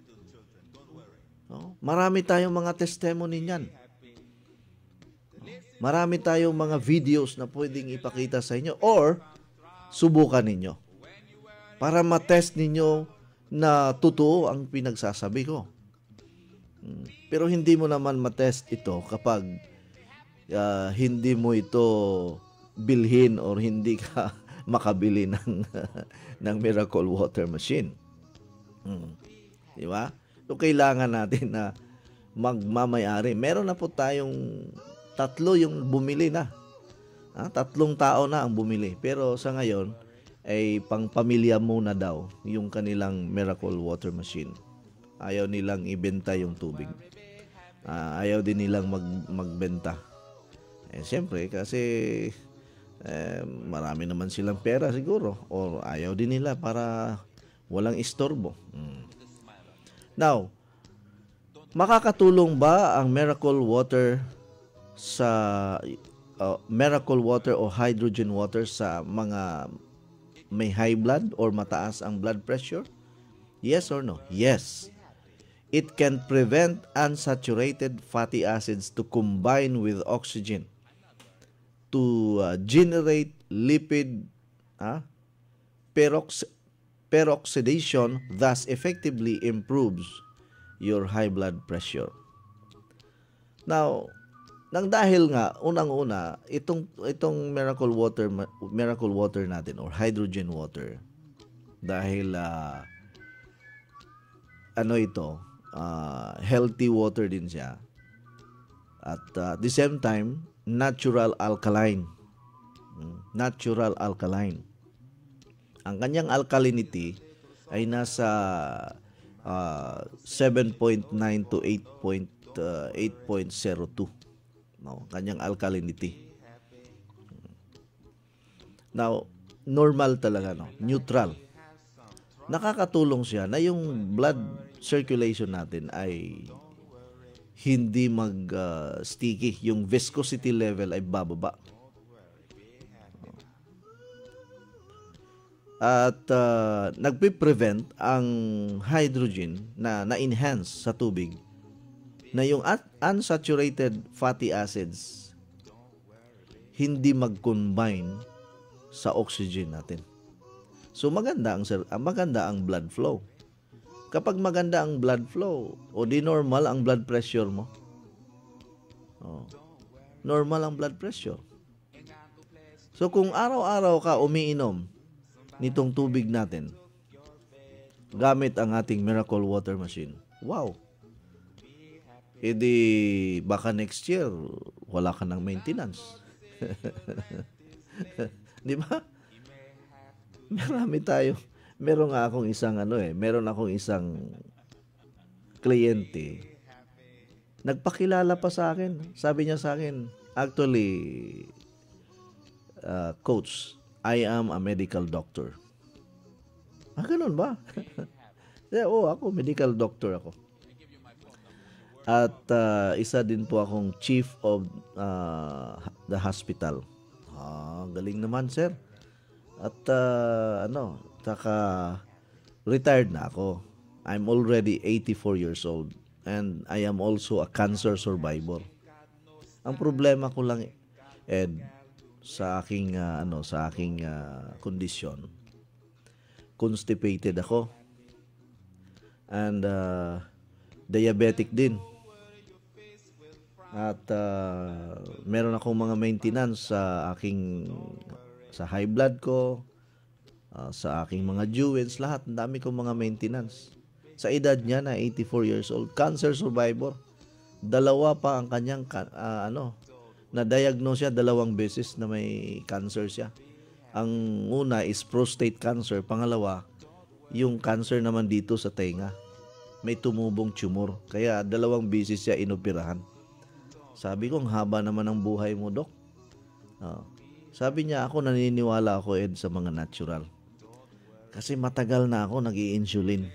No? Marami tayong mga testimony niyan. Marami tayong mga videos na pwedeng ipakita sa inyo or subukan ninyo para matest ninyo na totoo ang pinagsasabi ko. Pero hindi mo naman matest ito kapag uh, hindi mo ito bilhin or hindi ka makabili ng, ng miracle water machine. Hmm. Di ba? So, kailangan natin na magmamayari. Meron na po tayong tatlo yung bumili na. Ha? Tatlong tao na ang bumili. Pero sa ngayon, ay pang-pamilya muna daw yung kanilang miracle water machine. Ayaw nilang ibenta yung tubig. Uh, ayaw din nilang mag, magbenta. Eh, siyempre, kasi eh, marami naman silang pera siguro. Or ayaw din nila para walang istorbo. Hmm. Now, makakatulong ba ang miracle water sa uh, miracle water o hydrogen water sa mga may high blood or mataas ang blood pressure? Yes or no? Yes. It can prevent unsaturated fatty acids to combine with oxygen to uh, generate lipid uh, perox- peroxidation, thus effectively improves your high blood pressure. Now, nang dahil nga unang-una itong itong miracle water miracle water natin or hydrogen water, dahil uh, ano ito, uh, healthy water din siya at uh, at the same time natural alkaline. Natural alkaline. Ang kanyang alkalinity ay nasa uh, seven point nine to eight point zero two. No, kanyang alkalinity. Now, normal talaga, no? Neutral. Nakakatulong siya na yung blood circulation natin ay hindi mag-sticky. Uh, yung viscosity level ay bababa. At uh, nagpe-prevent ang hydrogen na na-enhance sa tubig na yung unsaturated fatty acids hindi mag-combine sa oxygen natin. So maganda ang maganda ang blood flow. Kapag maganda ang blood flow o di normal ang blood pressure mo. Oh, normal ang blood pressure. So kung araw-araw ka umiinom nitong tubig natin gamit ang ating miracle water machine, wow! E di, baka next year, wala ka ng maintenance. Di ba? Marami tayo. Meron nga akong isang ano eh, meron akong isang kliyente. Nagpakilala pa sa akin. Sabi niya sa akin, actually, uh, coach, I am a medical doctor. Ah, ganun ba? Yeah, oh, ako, medical doctor ako. At uh, isa din po akong chief of uh, the hospital. Ah, galing naman, sir. At uh, ano, taka retired na ako. I'm already eighty-four years old and I am also a cancer survivor. Ang problema ko lang, Ed, sa aking ah, ano, sa aking ah, kondisyon. Constipated ako. And ah, diabetic din. At ah, meron akong mga maintenance sa aking sa high blood ko, ah, sa aking mga jewels, lahat. Ang dami kong mga maintenance. Sa edad niya na eighty-four years old, cancer survivor. Dalawa pa ang kanyang ka- ah, ano, na-diagnose siya dalawang beses na may cancer siya. Ang una is prostate cancer, pangalawa, yung cancer naman dito sa tenga. May tumubong tumor, kaya dalawang beses siya inoperahan. Sabi ko, ang haba naman ng buhay mo, Dok. Ah, sabi niya, ako naniniwala ako, Ed, sa mga natural. Kasi matagal na ako nag-i-insulin.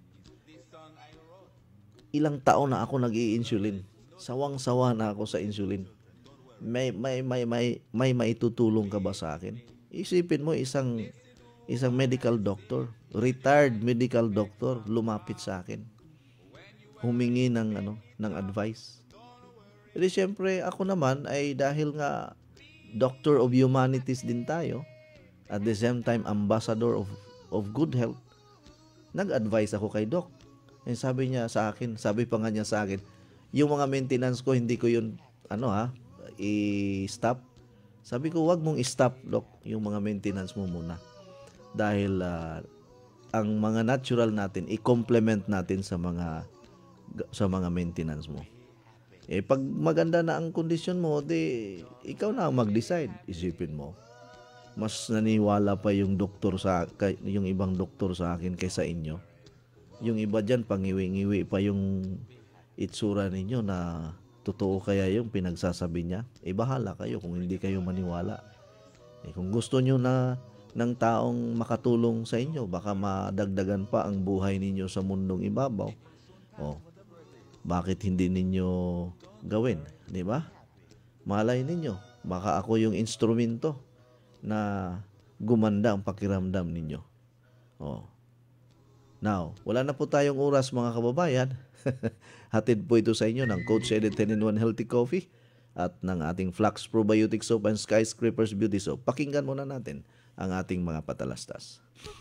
Ilang taon na ako nag-i-insulin. Sawang-sawa na ako sa insulin. May may may may may maitutulong ka ba sa akin? Isipin mo isang isang medical doctor, retired medical doctor lumapit sa akin. Humingi ng ano, ng advice. Kasi syempre ako naman ay dahil nga Doctor of Humanities din tayo, at the same time ambassador of of good health. Nag-advise ako kay Doc. Eh, sabi niya sa akin, sabi pa nga niya sa akin, yung mga maintenance ko hindi ko yun ano ha, i-stop. Sabi ko, wag mong i-stop, Doc, yung mga maintenance mo muna. Dahil uh, ang mga natural natin, i-complement natin sa mga sa mga maintenance mo. Eh, pag maganda na ang kondisyon mo, di, ikaw na ang mag-decide. Isipin mo. Mas naniwala pa yung doktor sa, yung ibang doktor sa akin kaysa inyo. Yung iba dyan, pangiwi-ngiwi pa yung itsura ninyo na totoo kaya yung pinagsasabi niya. Eh, bahala kayo kung hindi kayo maniwala. Eh, kung gusto nyo na ng taong makatulong sa inyo, baka madagdagan pa ang buhay ninyo sa mundong ibabaw. Oh, bakit hindi ninyo gawin? Di ba? Malay ninyo, baka ako yung instrumento na gumanda ang pakiramdam ninyo. Oh. Now, wala na po tayong oras mga kababayan. Hatid po ito sa inyo ng Coach Eddie ten in one Healthy Coffee at ng ating Flux Probiotic Soap and Skyscrapers Beauty Soap. Pakinggan muna natin ang ating mga patalastas.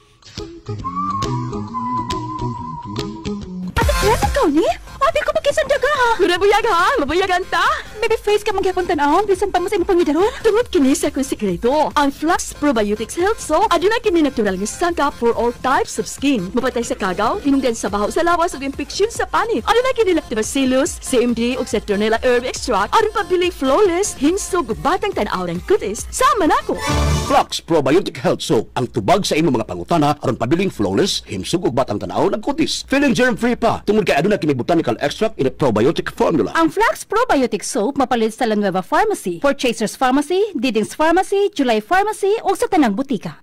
Yes, ikaw ni? Abi ko magkisang daga ha. Mura buyag ha, mabuyagan ta. Baby face ka magyapon tanaw, bisan pa mo sa imong pangidaron. Tungod kini sa akong sikreto. Ang Flux Probiotics Health Soap aduna kini natural nga sangkap for all types of skin. Mapatay sa kagaw, hinungdan sa baho sa lawas ug infeksyon sa panit. Aduna kini lactobacillus, C M D ug citronella herb extract aron pabiling flawless, hinsog ug batang tan-aw ng kutis. Sama nako. Flux Probiotic Health Soap ang tubag sa imong mga pangutana aron pabiling flawless, himsog ug batang tan-aw ng kutis. Feeling germ-free pa tungod kay aduna kini botanical extract in a probiotic formula. Ang Flux Probiotic Soap mapalit sa La Nueva Pharmacy, Purchasers Pharmacy, Diding's Pharmacy, July Pharmacy o sa tanang butika.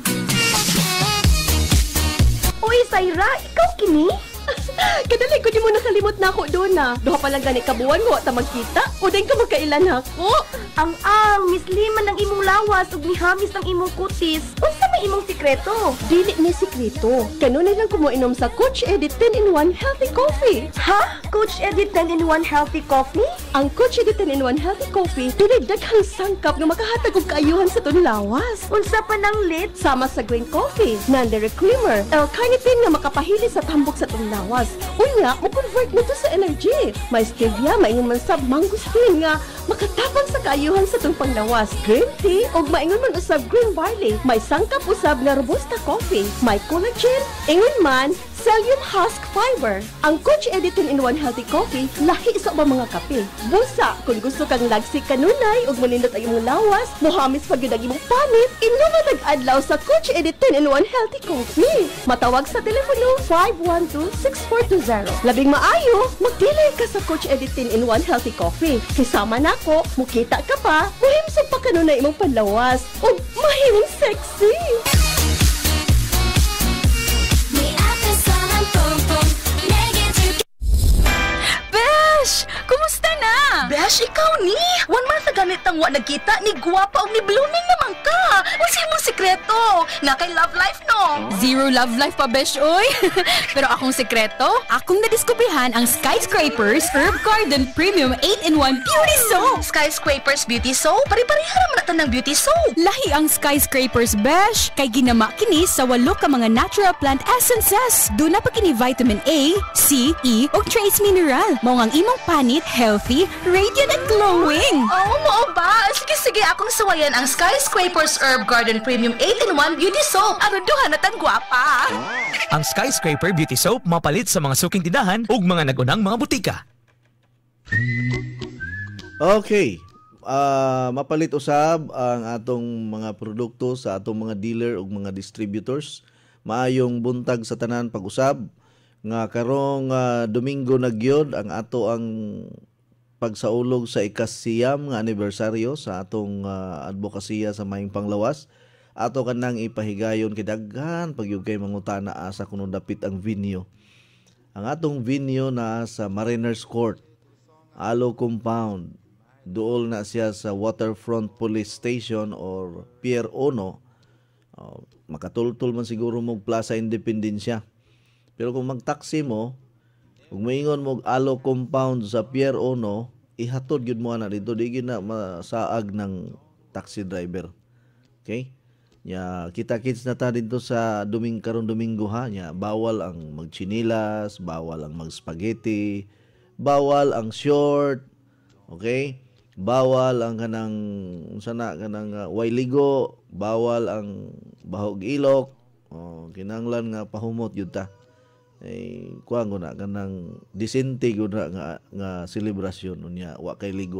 Uy, Saira, ikaw kini? Kadali ko di mo nakalimot na ako doon na. Duha pa lang gani kabuan mo ta magkita. O din ka magkailan ako. Ang ang, misliman ng imong lawas ug nihamis ng imong kutis. Unsa may imong sikreto? Dili ni sikreto. Kanunay lang ko mo inom sa Coach Eddie ten in one Healthy Coffee. Ha? Coach Eddie ten in one Healthy Coffee? Ang Coach Eddie ten in one Healthy Coffee dili daghang sangkap nga makahatag og kaayuhan sa tong lawas. Unsa pa nang lit? Sama sa green coffee, non-dairy creamer, L-carnitine nga makapahili sa tambok sa tong lawas. Unya, mo convert nito sa energy. May stevia, maingon man sa mangosteen nga makatapang sa kaayuhan sa tong panglawas. Green tea ug maingon man usab green barley. May sangkap usab nga robusta coffee. May collagen, ingon man psyllium husk fiber. Ang Coach Eddie ten in one Healthy Coffee lahi sa ubang mga kape. Busa, kung gusto kang lagsik kanunay ug manindot ang imong lawas, mohamis pag yun ang imong panit, inuman nag-adlaw sa Coach Eddie ten in one Healthy Coffee. Matawag sa telepono five one two, six four two zero. Labing maayo, magdilay ka sa Coach Eddie ten in one Healthy Coffee. Kisama nako, mukita ka pa, muhimsog pa kanunay imong panlawas ug mahimong sexy. Besh! Kumusta na? Besh, ikaw ni? One month na ganit ang wa nagkita ni guwapa o ni blooming naman ka. Unsa imong sikreto sekreto nga kay love life no. Zero love life pa, besh, oy. Pero akong sekreto, akong nadiskubrihan ang Skyscrapers Herb Garden Premium eight in one Beauty Soap. Skyscrapers Beauty Soap, pare-pareha naman natin ng beauty soap. Lahi ang Skyscrapers, besh. Kay ginama kini sa walo ka mga natural plant essences. Doon na pa kini vitamin A, C, E, o trace mineral. Mao ang imong panit, healthy, radiant, and glowing. Oo, mo ba? Sige, sige, akong sawayan ang Skyscrapers Herb Garden Premium eight in one Beauty Soap. Aron duha na tan gwapa. Ang Skyscraper Beauty Soap mapalit sa mga suking tindahan ug mga nagunang mga butika. Okay. Ah, mapalit usab ang atong mga produkto sa atong mga dealer ug mga distributors. Maayong buntag sa tanan pag-usab nga karong ah, Domingo na gyud ang ato ang pagsaulog sa ikasiyam nga anibersaryo sa atong uh, advokasya sa Mayong Panglawas. Ato kanang ipahigayon kay daghan pagyud kay mangutana asa kuno dapit ang venue. Ang atong venue na sa Mariners Court, Alo Compound. Duol na siya sa Waterfront Police Station or Pier Uno. Uh, makatultol man siguro mo Plaza Independencia. Pero kung mag-taxi mo, kung maingon mo Alo Compound sa Pier Uno, ihatod gyud mo na dito, di gyud na masaag ng taxi driver. Okay? Ya, kita-kits na ta dito sa duming karon Domingo ha. Ya, bawal ang magchinilas, bawal ang mag-spaghetti, bawal ang short. Okay? Bawal ang kanang sana kanang uh, way ligo, bawal ang bahog ilok. Oh, kinanglan nga pahumot yun ta. Eh kuan ko na kanang disente ko na nga, nga selebrasyon unya wa kay ligo.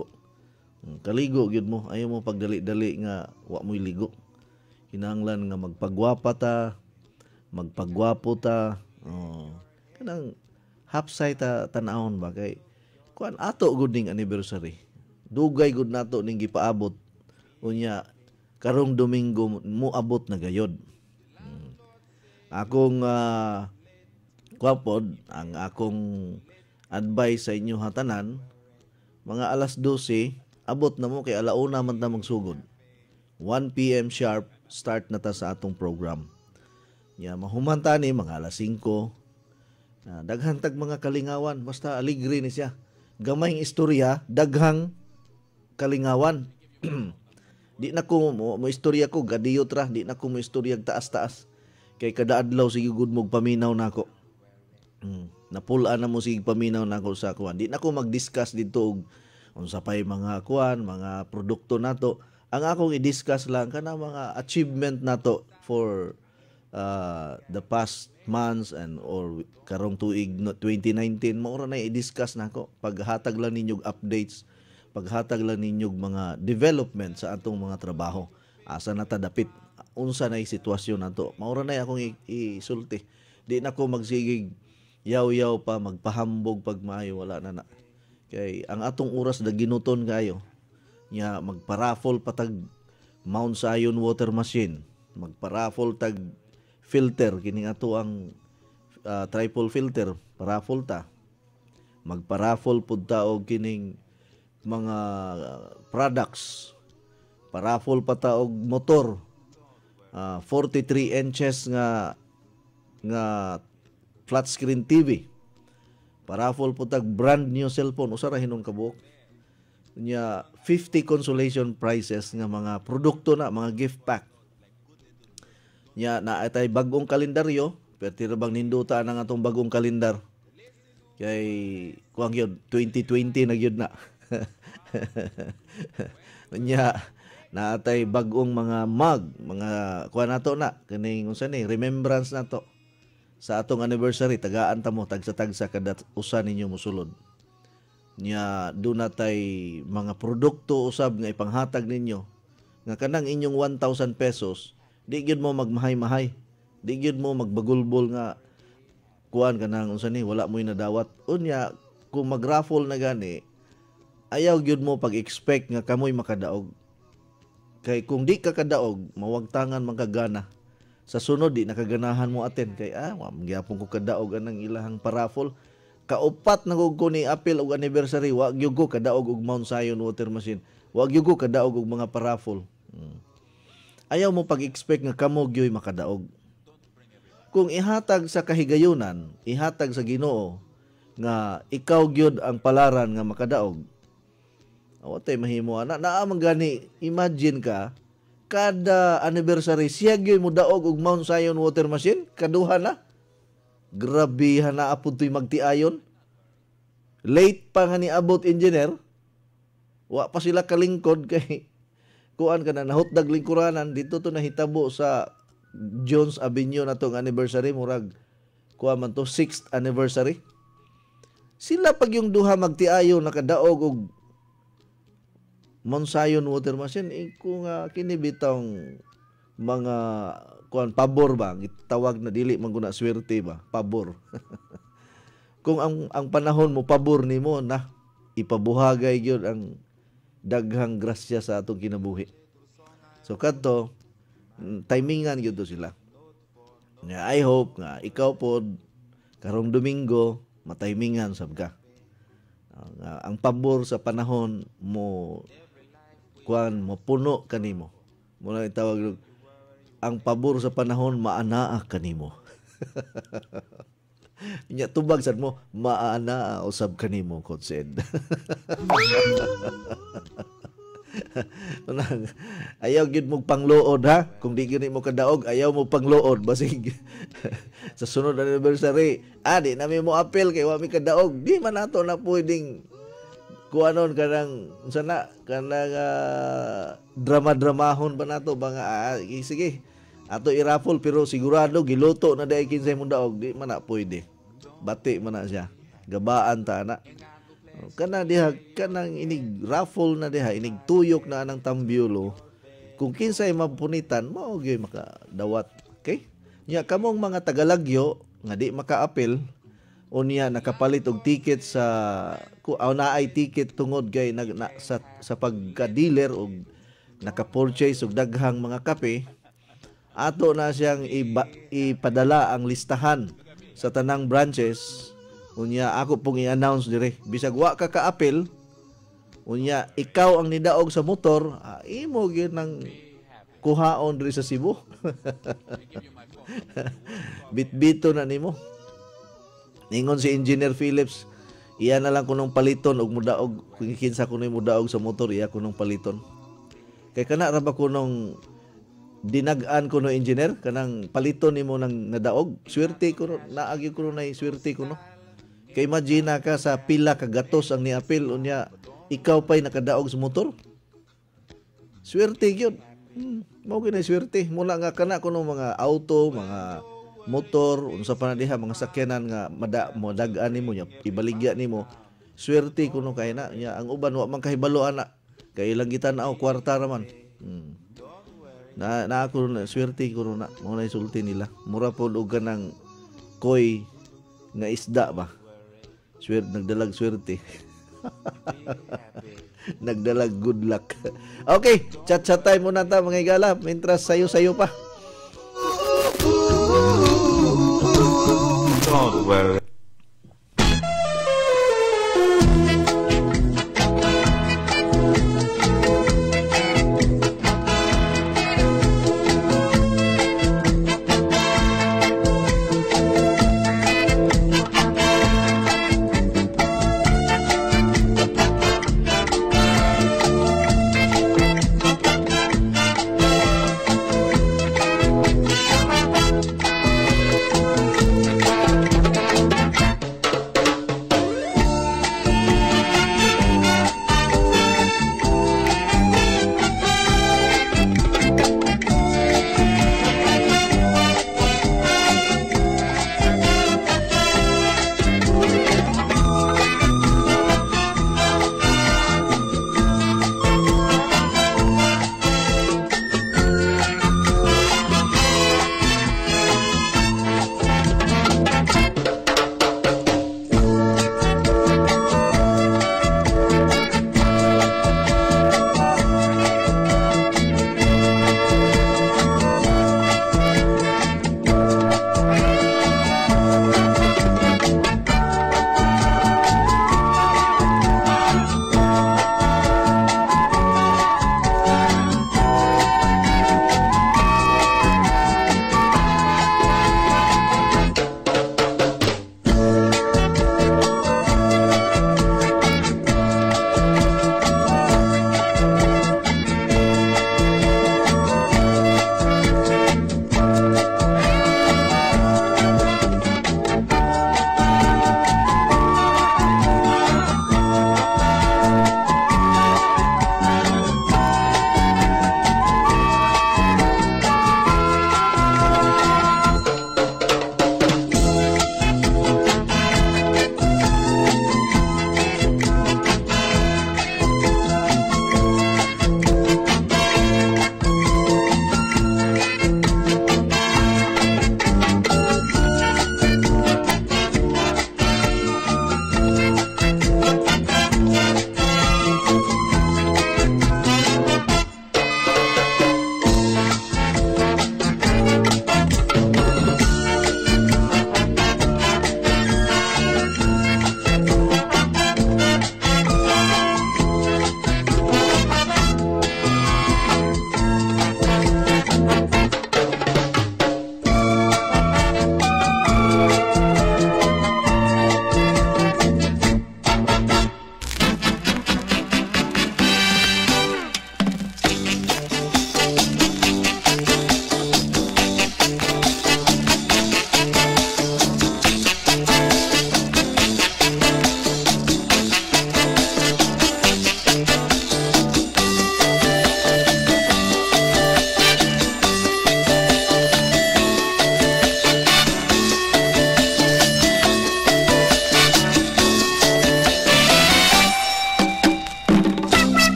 Kaligo gyud mo, ayaw mo pagdali-dali nga wa mo'y ligo. Kinahanglan nga magpagwapa ta, magpagwapo ta. Oh, kanang hapsay ta tan-awon ba kay kuan ato gud ning anniversary. Dugay gud nato ning gipaabot. Unya karong Domingo mo abot na gayod. Hmm. Akong uh, kwapod ang akong advice sa inyo hatanan, mga alas dose abot na mo kay alauna man ta magsugod. one p m sharp start na ta sa atong program. Ya mahuman ta ni mga alas singko. Uh, daghang tag mga kalingawan basta aligre ni siya. Gamayng istorya, daghang kalingawan. Di na ko mo, mo istorya ko gadiyot ra, di na ko mo istorya taas-taas. Kay kada adlaw sige gud mog paminaw nako. Hmm. Napulaan na mo sige paminaw nako sa kuan. Di na ko mag-discuss dito og unsa pay mga kuan, mga produkto nato. Ang akong i-discuss lang kana mga achievement nato for uh, the past months and or karong tuig no, twenty nineteen mo ra na i-discuss nako. Paghatag lang ninyo updates, paghatag lang ninyo mga development sa atong mga trabaho. Asa na ta dapit, unsa na sitwasyon nato. Mao ra na akong isulti. Di na ko magsigig yaw-yaw pa magpahambog pag maayo wala na na. Kay ang atong oras da ginuton kayo. Nya magparaffle patag Mount Zion water machine, magparaffle tag filter kini ato ang uh, triple filter, paraffle ta. Magparaffle pud ta og kining mga products, paraffle pa ta og motor, uh, forty-three inches nga nga flat screen T V, paraffle po tag brand new cellphone usara hinong kabuok nya fifty consolation prizes nga mga produkto na mga gift pack nya na atay bagong kalendaryo perti ra bang ninduta ang atong bagong kalendar kay kuang yun twenty twenty na gyud na. Nya naatay bagong mga mug, mga kuha nato na kaning unsa ni remembrance nato sa atong anniversary. Tagaan ta mo tagsa-tagsa kada usa ninyo mosulod. Nya do natay mga produkto usab nga ipanghatag ninyo nga kanang inyong one thousand pesos di gyud mo magmahay-mahay, di gyud mo magbagulbol nga kuan kanang unsa ni wala mo'y nadawat. Unya kung mag-raffle na gani ayaw gyud mo pag-expect nga kamoy makadaog. Kay kung di ka kadaog, mawagtangan man kagana. Sa sunod di nakaganahan mo attend kay ah, magyapon ko kadaog anang ilahang paraffle. Kaupat na ko ni apil og anniversary, wa gyud ko kadaog og Mount Zion water machine. Wa gyud ko kadaog og mga paraffle. Hmm. ayaw mo pag-expect nga kamo gyoy makadaog. Kung ihatag sa kahigayunan, ihatag sa Ginoo nga ikaw gyud ang palaran nga makadaog. O tay mahimo ana naamang gani, imagine ka kada anniversary siya gyud mo daog og Mount Zion water machine, kaduha na. Grabe na apud toy magtiayon. Late pa nga ni abot engineer. Wa pa sila kalingkod kay kuan ka na nahutdag lingkuranan dito to nahitabo sa Jones Avenue na tong anniversary murag kuha man to sixth anniversary. Sila pag yung duha magtiayo nakadaog og Mount Zion water machine eh, kung uh, kinibitang mga kuan pabor ba gitawag na dili man guna swerte ba pabor. Kung ang ang panahon mo pabor nimo na ipabuhagay gyud ang daghang grasya sa atong kinabuhi. So kadto timingan gyud sila. Nga I hope nga ikaw pod karong Domingo matimingan sab ka. Ang, uh, ang pabor sa panahon mo kuan mo puno kanimo. Muna itawag ang pabor sa panahon maanaa kanimo. Nya tubag sad mo maanaa usab kanimo konsed. Ayaw gid mo pangluod ha. Kung di gyud mo kadaog, ayaw mo pangluod basig sa sunod anniversary. Ah, di na mi mo apel kay wa mi kadaog. Di man nato na pwedeng kuanon kanang sana kanang uh, drama-dramahon ba nato ba nga ah, sige. Ato i-raffle pero sigurado giluto na dai kinsay mong daog, di man na pwede. Bati man na siya. Gabaan ta na. Kana diha kanang inig raffle na diha inig tuyok na anang tambyulo kung kinsay mapunitan mao gyud makadawat. Okay? Nya kamong mga tagalagyo nga di makaapil unya nakapalit og ticket sa ku aw naay ticket tungod kay nag na, sa sa pagka-dealer og naka-purchase og daghang mga kape ato na siyang iba, ipadala ang listahan sa tanang branches. Unya ako pong i-announce dire bisag wa ka kaapil unya ikaw ang nidaog sa motor ah, imo gyud nang kuhaon diri sa Cebu. Bitbito na nimo. Ningon si Engineer Phillips, iya na lang kunong paliton og mudaog kung kinsa kuno mudaog sa motor iya kunong paliton. Kay kana ra ba kunong dinag-an kuno engineer kanang paliton nimo nang nadaog swerte kuno naagi kuno nay swerte kuno. Kay imagine ka sa pila ka gatos ang niapil unya ikaw pa'y nakadaog sa motor. Swerte gyud. Hmm, mao gyud swerte. Mula nga kana kuno mga auto, mga motor, unsa pa na diha mga sakyanan nga mada mo dag-an nimo nya ibaligya nimo. Swerte kuno kay na nya ang uban wa man kahibalo ana. Kay ilang gitan-aw kwarta ra man. Hmm. Na na ako na swerte kuno na mo na isulti nila. Mura pod og kanang koy nga isda ba. Swerte, nagdalag swerte. Nagdalag good luck. Okay, chat-chat time muna ta mga igala. Mintras sayo-sayo pa. Don't worry.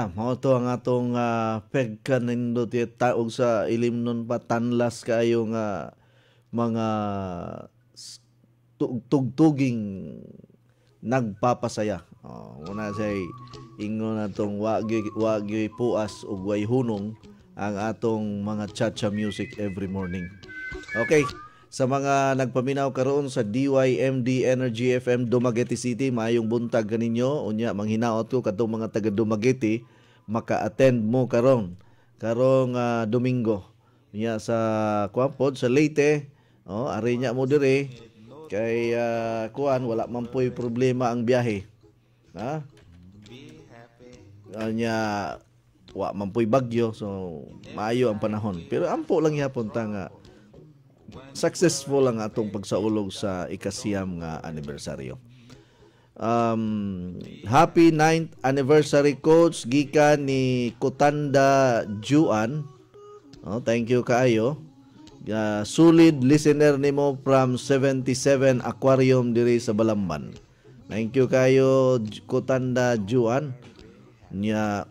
Yeah, mao to ang atong uh, pagkanindot taog sa ilim nun pa tanlas kayo nga mga tugtuging nagpapasaya. Oh, muna say ingon natong wagi wagi puas ug way hunong ang atong mga cha-cha music every morning. Okay, sa mga nagpaminaw karon sa D Y M D Energy F M Dumaguete City, maayong buntag kaninyo. Unya manghinaot ko kadtong mga taga Dumaguete maka-attend mo karon karong uh, Domingo. Unya sa Kuampod sa Leyte, oh ari nya mo dire kay uh, kuan wala man poy problema ang biyahe. Ha? Unya wa man poy bagyo, so maayo ang panahon. Pero ampo lang yapon ta nga successful ang atong pagsaulog sa ikasiyam nga anibersaryo. Um, happy ninth anniversary coach gikan ni Kutanda Juan. Oh, thank you kaayo. Uh, solid listener nimo from seventy-seven Aquarium diri sa Balamban. Thank you kaayo Kutanda Juan. Nya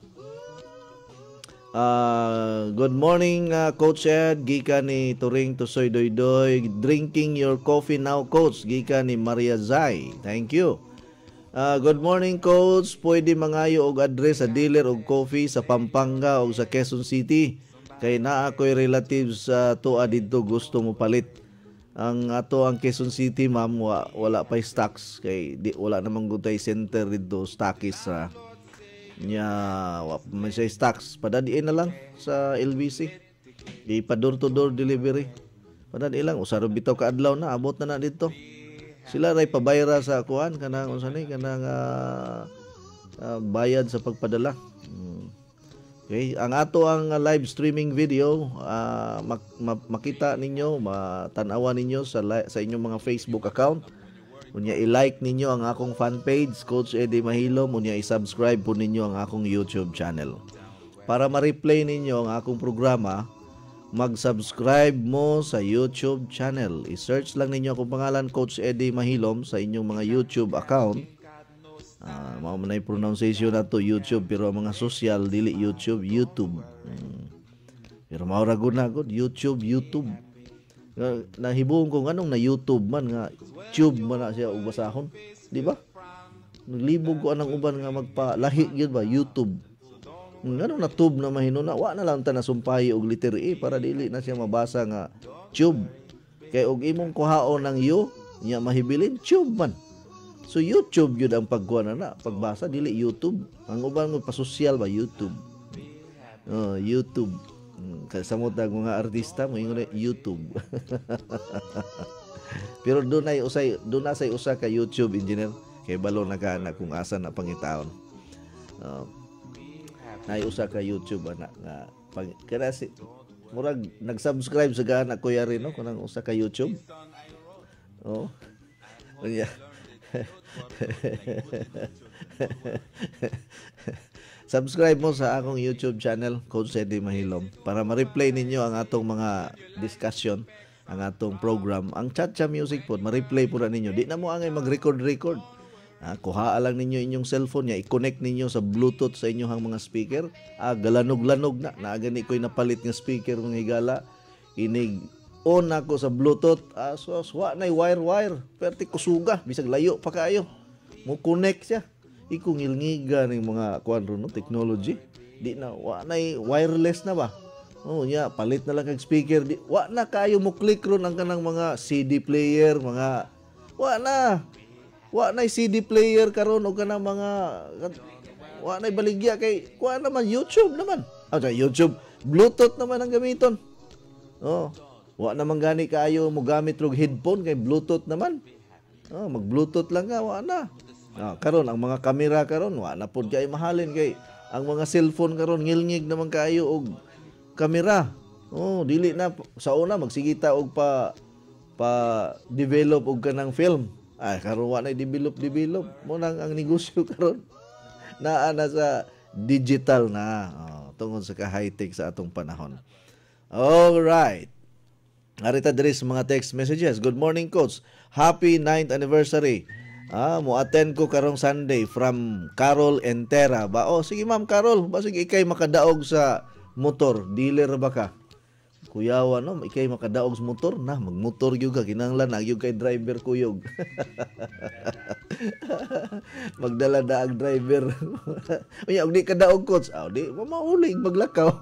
Uh, good morning, uh, Coach Ed. Gikan ni Turing Tusoy Doydoy. Drinking your coffee now, Coach. Gikan ni Maria Zay. Thank you. Uh, good morning, Coach. Pwede mangayo og address sa dealer og coffee sa Pampanga o sa Quezon City. Kay naa ko'y relatives sa uh, tuwa dito gusto mo palit. Ang ato ang Quezon City, ma'am, wa, wala pa stocks. Kay di, wala namang gutay center dito, stockist sa... Uh, nya may say stocks padadiin na lang sa L B C ipa door to door delivery padadiin lang usaro bitaw ka adlaw na abot na na dito sila ray pabayra sa kuan kanang unsa ni kanang uh, uh, bayad sa pagpadala. hmm. Okay, ang ato ang uh, live streaming video uh, mak- mak- makita ninyo matanawa ninyo sa li- sa inyong mga Facebook account. Unya i-like ninyo ang akong fan page, Coach Eddie Mahilom. Unya i-subscribe po ninyo ang akong YouTube channel. Para ma-replay ninyo ang akong programa, mag-subscribe mo sa YouTube channel. I-search lang ninyo akong pangalan, Coach Eddie Mahilom, sa inyong mga YouTube account. Uh, mga manay pronunciation na to, YouTube. Pero ang mga social, dili YouTube, YouTube. Hmm. Pero mauragod na agad, YouTube, YouTube. Nahibuon ko nganong na YouTube man nga tube man na siya og basahon, di ba? Naglibog ko anang uban nga magpalahi gyud ba YouTube. Ngano na tube na mahinuna, wa na lang ta nasumpahi og letter E para dili na siya mabasa nga tube. Kay og imong kuhaon ng U, nya mahibilin tube man. So YouTube gyud ang pagkuha na na, pagbasa dili YouTube. Ang uban mo pa social ba YouTube. Oh, YouTube. Kasamot ang mga artista mo ingon YouTube. Pero doon ay usay doon na say usa ka YouTube engineer kay balo nagana kung asa na pangitaon. Uh, nay usa ka YouTube ana nga pag kana si murag nag-subscribe sa gana kuya rin no kanang usa ka YouTube. Oh. Yeah. Subscribe mo sa akong YouTube channel, Coach Eddie Mahilom, para ma-replay ninyo ang atong mga discussion, ang atong program. Ang cha-cha music po, ma-replay po na ninyo. Di na mo angay mag-record-record. Ah, kuha lang ninyo inyong cellphone niya, i-connect ninyo sa Bluetooth sa inyong mga speaker. Ah, galanog-lanog na. Naagani ko'y napalit nga speaker mga higala. Inig on ako sa Bluetooth. Ah, so, wa na'y wire-wire. Perti kusuga, bisag layo pa kayo. Mo connect siya. Ikong ilngiga ng mga kuan ron no technology di na wa nay wireless na ba oh nya palit na lang kag speaker di wa na kayo mo click ron ang kanang mga C D player mga wa na wa nay C D player karon og kanang mga wa nay baligya kay kuan naman YouTube naman ah YouTube Bluetooth naman ang gamiton oh wa naman gani kayo mo gamit og headphone kay Bluetooth naman oh mag Bluetooth lang nga wa na. Ah, karon ang mga kamera karon wa na pud kay mahalin kay ang mga cellphone karon ngilngig naman kaayo og kamera. Oh, dili na sa una magsigita og pa pa develop og kanang film. Ay karon wa na develop develop mo nang ang negosyo karon. Naa na sa digital na. Oh, tungod sa ka high tech sa atong panahon. All right. Arita diri sa mga text messages. Good morning, Coach. Happy ninth anniversary. Ah, mo attend ko karong Sunday from Carol Entera. Ba, oh, sige ma'am Carol, basig ikay makadaog sa motor, dealer ba ka? Kuyawa no, ikay makadaog sa motor na, magmotor gyud ka kinahanglan na gyud kay driver kuyog. Magdala da ang driver. Unya og di kadaog coach, aw di mamaulig maglakaw.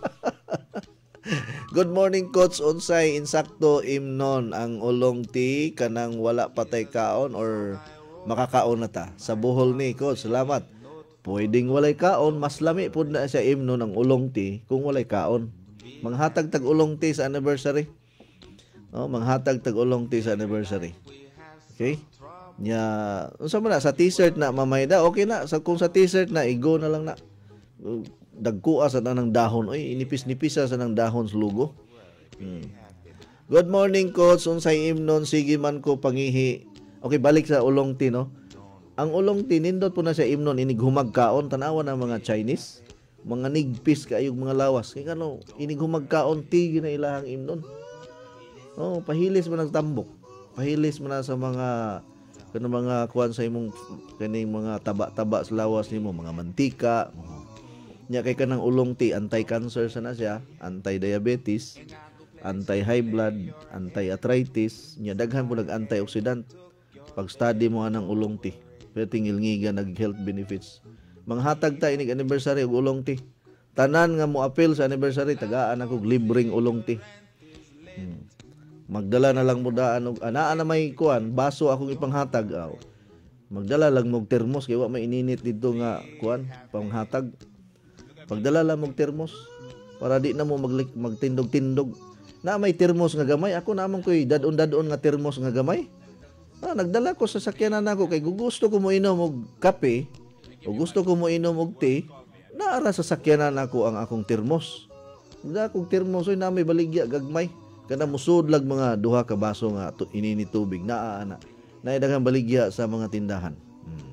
Good morning coach, unsay insakto imnon ang ulong ti kanang wala patay kaon or makakaon na ta sa buhol ni coach. Salamat. Pwedeng walay kaon, mas lami pud na siya imnon ang ulong ti kung walay kaon. Manghatag tag ulong ti sa anniversary. Oh, manghatag tag ulong ti sa anniversary. Okay? Nya, unsa man na sa t-shirt na mamayda, okay na. Sa kung sa t-shirt na igo na lang na. Dagkuha sa nang dahon. Oy, inipis-nipis sa nang dahon sa lugo. Hmm. Good morning coach, unsay imnon sige man ko pangihi. Okay, balik sa ulong ti no. Ang ulong ti nindot po na sa imnon inig humagkaon tanawa ng mga Chinese. Mga nigpis kaayog mga lawas. Kaya ano, inig humagkaon ti gina ilahang imnon. Oh, pahilis man ang tambok. Pahilis man na sa mga kanang mga kuan sa imong kaning mga taba-taba sa lawas nimo, mga mantika. Nya kay kanang ulong ti anti-cancer sana siya, anti-diabetes, anti-high blood, anti-arthritis, nya daghan po nag antioxidant. Pag study mo anang ulong ti, pwede ngilngiga nag health benefits. Manghatag ta inig anniversary og ulong ti. Tanan nga mo appeal sa anniversary tagaan ako libreng ulong ti. Hmm. Magdala na lang mo daan og anaa na may kuan, baso akong ipanghatag. Aw. Magdala lang mo termos kay wa may ininit dito nga kuan panghatag. Pagdala lang mo termos para di na mo mag magtindog-tindog. Na may termos nga gamay, ako namang koy dadon-dadon nga termos nga gamay. Ah, nagdala ko sa sakyanan nako kay gusto ko mo inom og kape. O gusto ko mo inom og tea, naara sa sakyanan ako ang akong termos. Da akong termos oy na may baligya gagmay. Kana musudlag mga duha ka baso nga to, inini tubig naa ana. Naay daghang baligya sa mga tindahan. Hmm.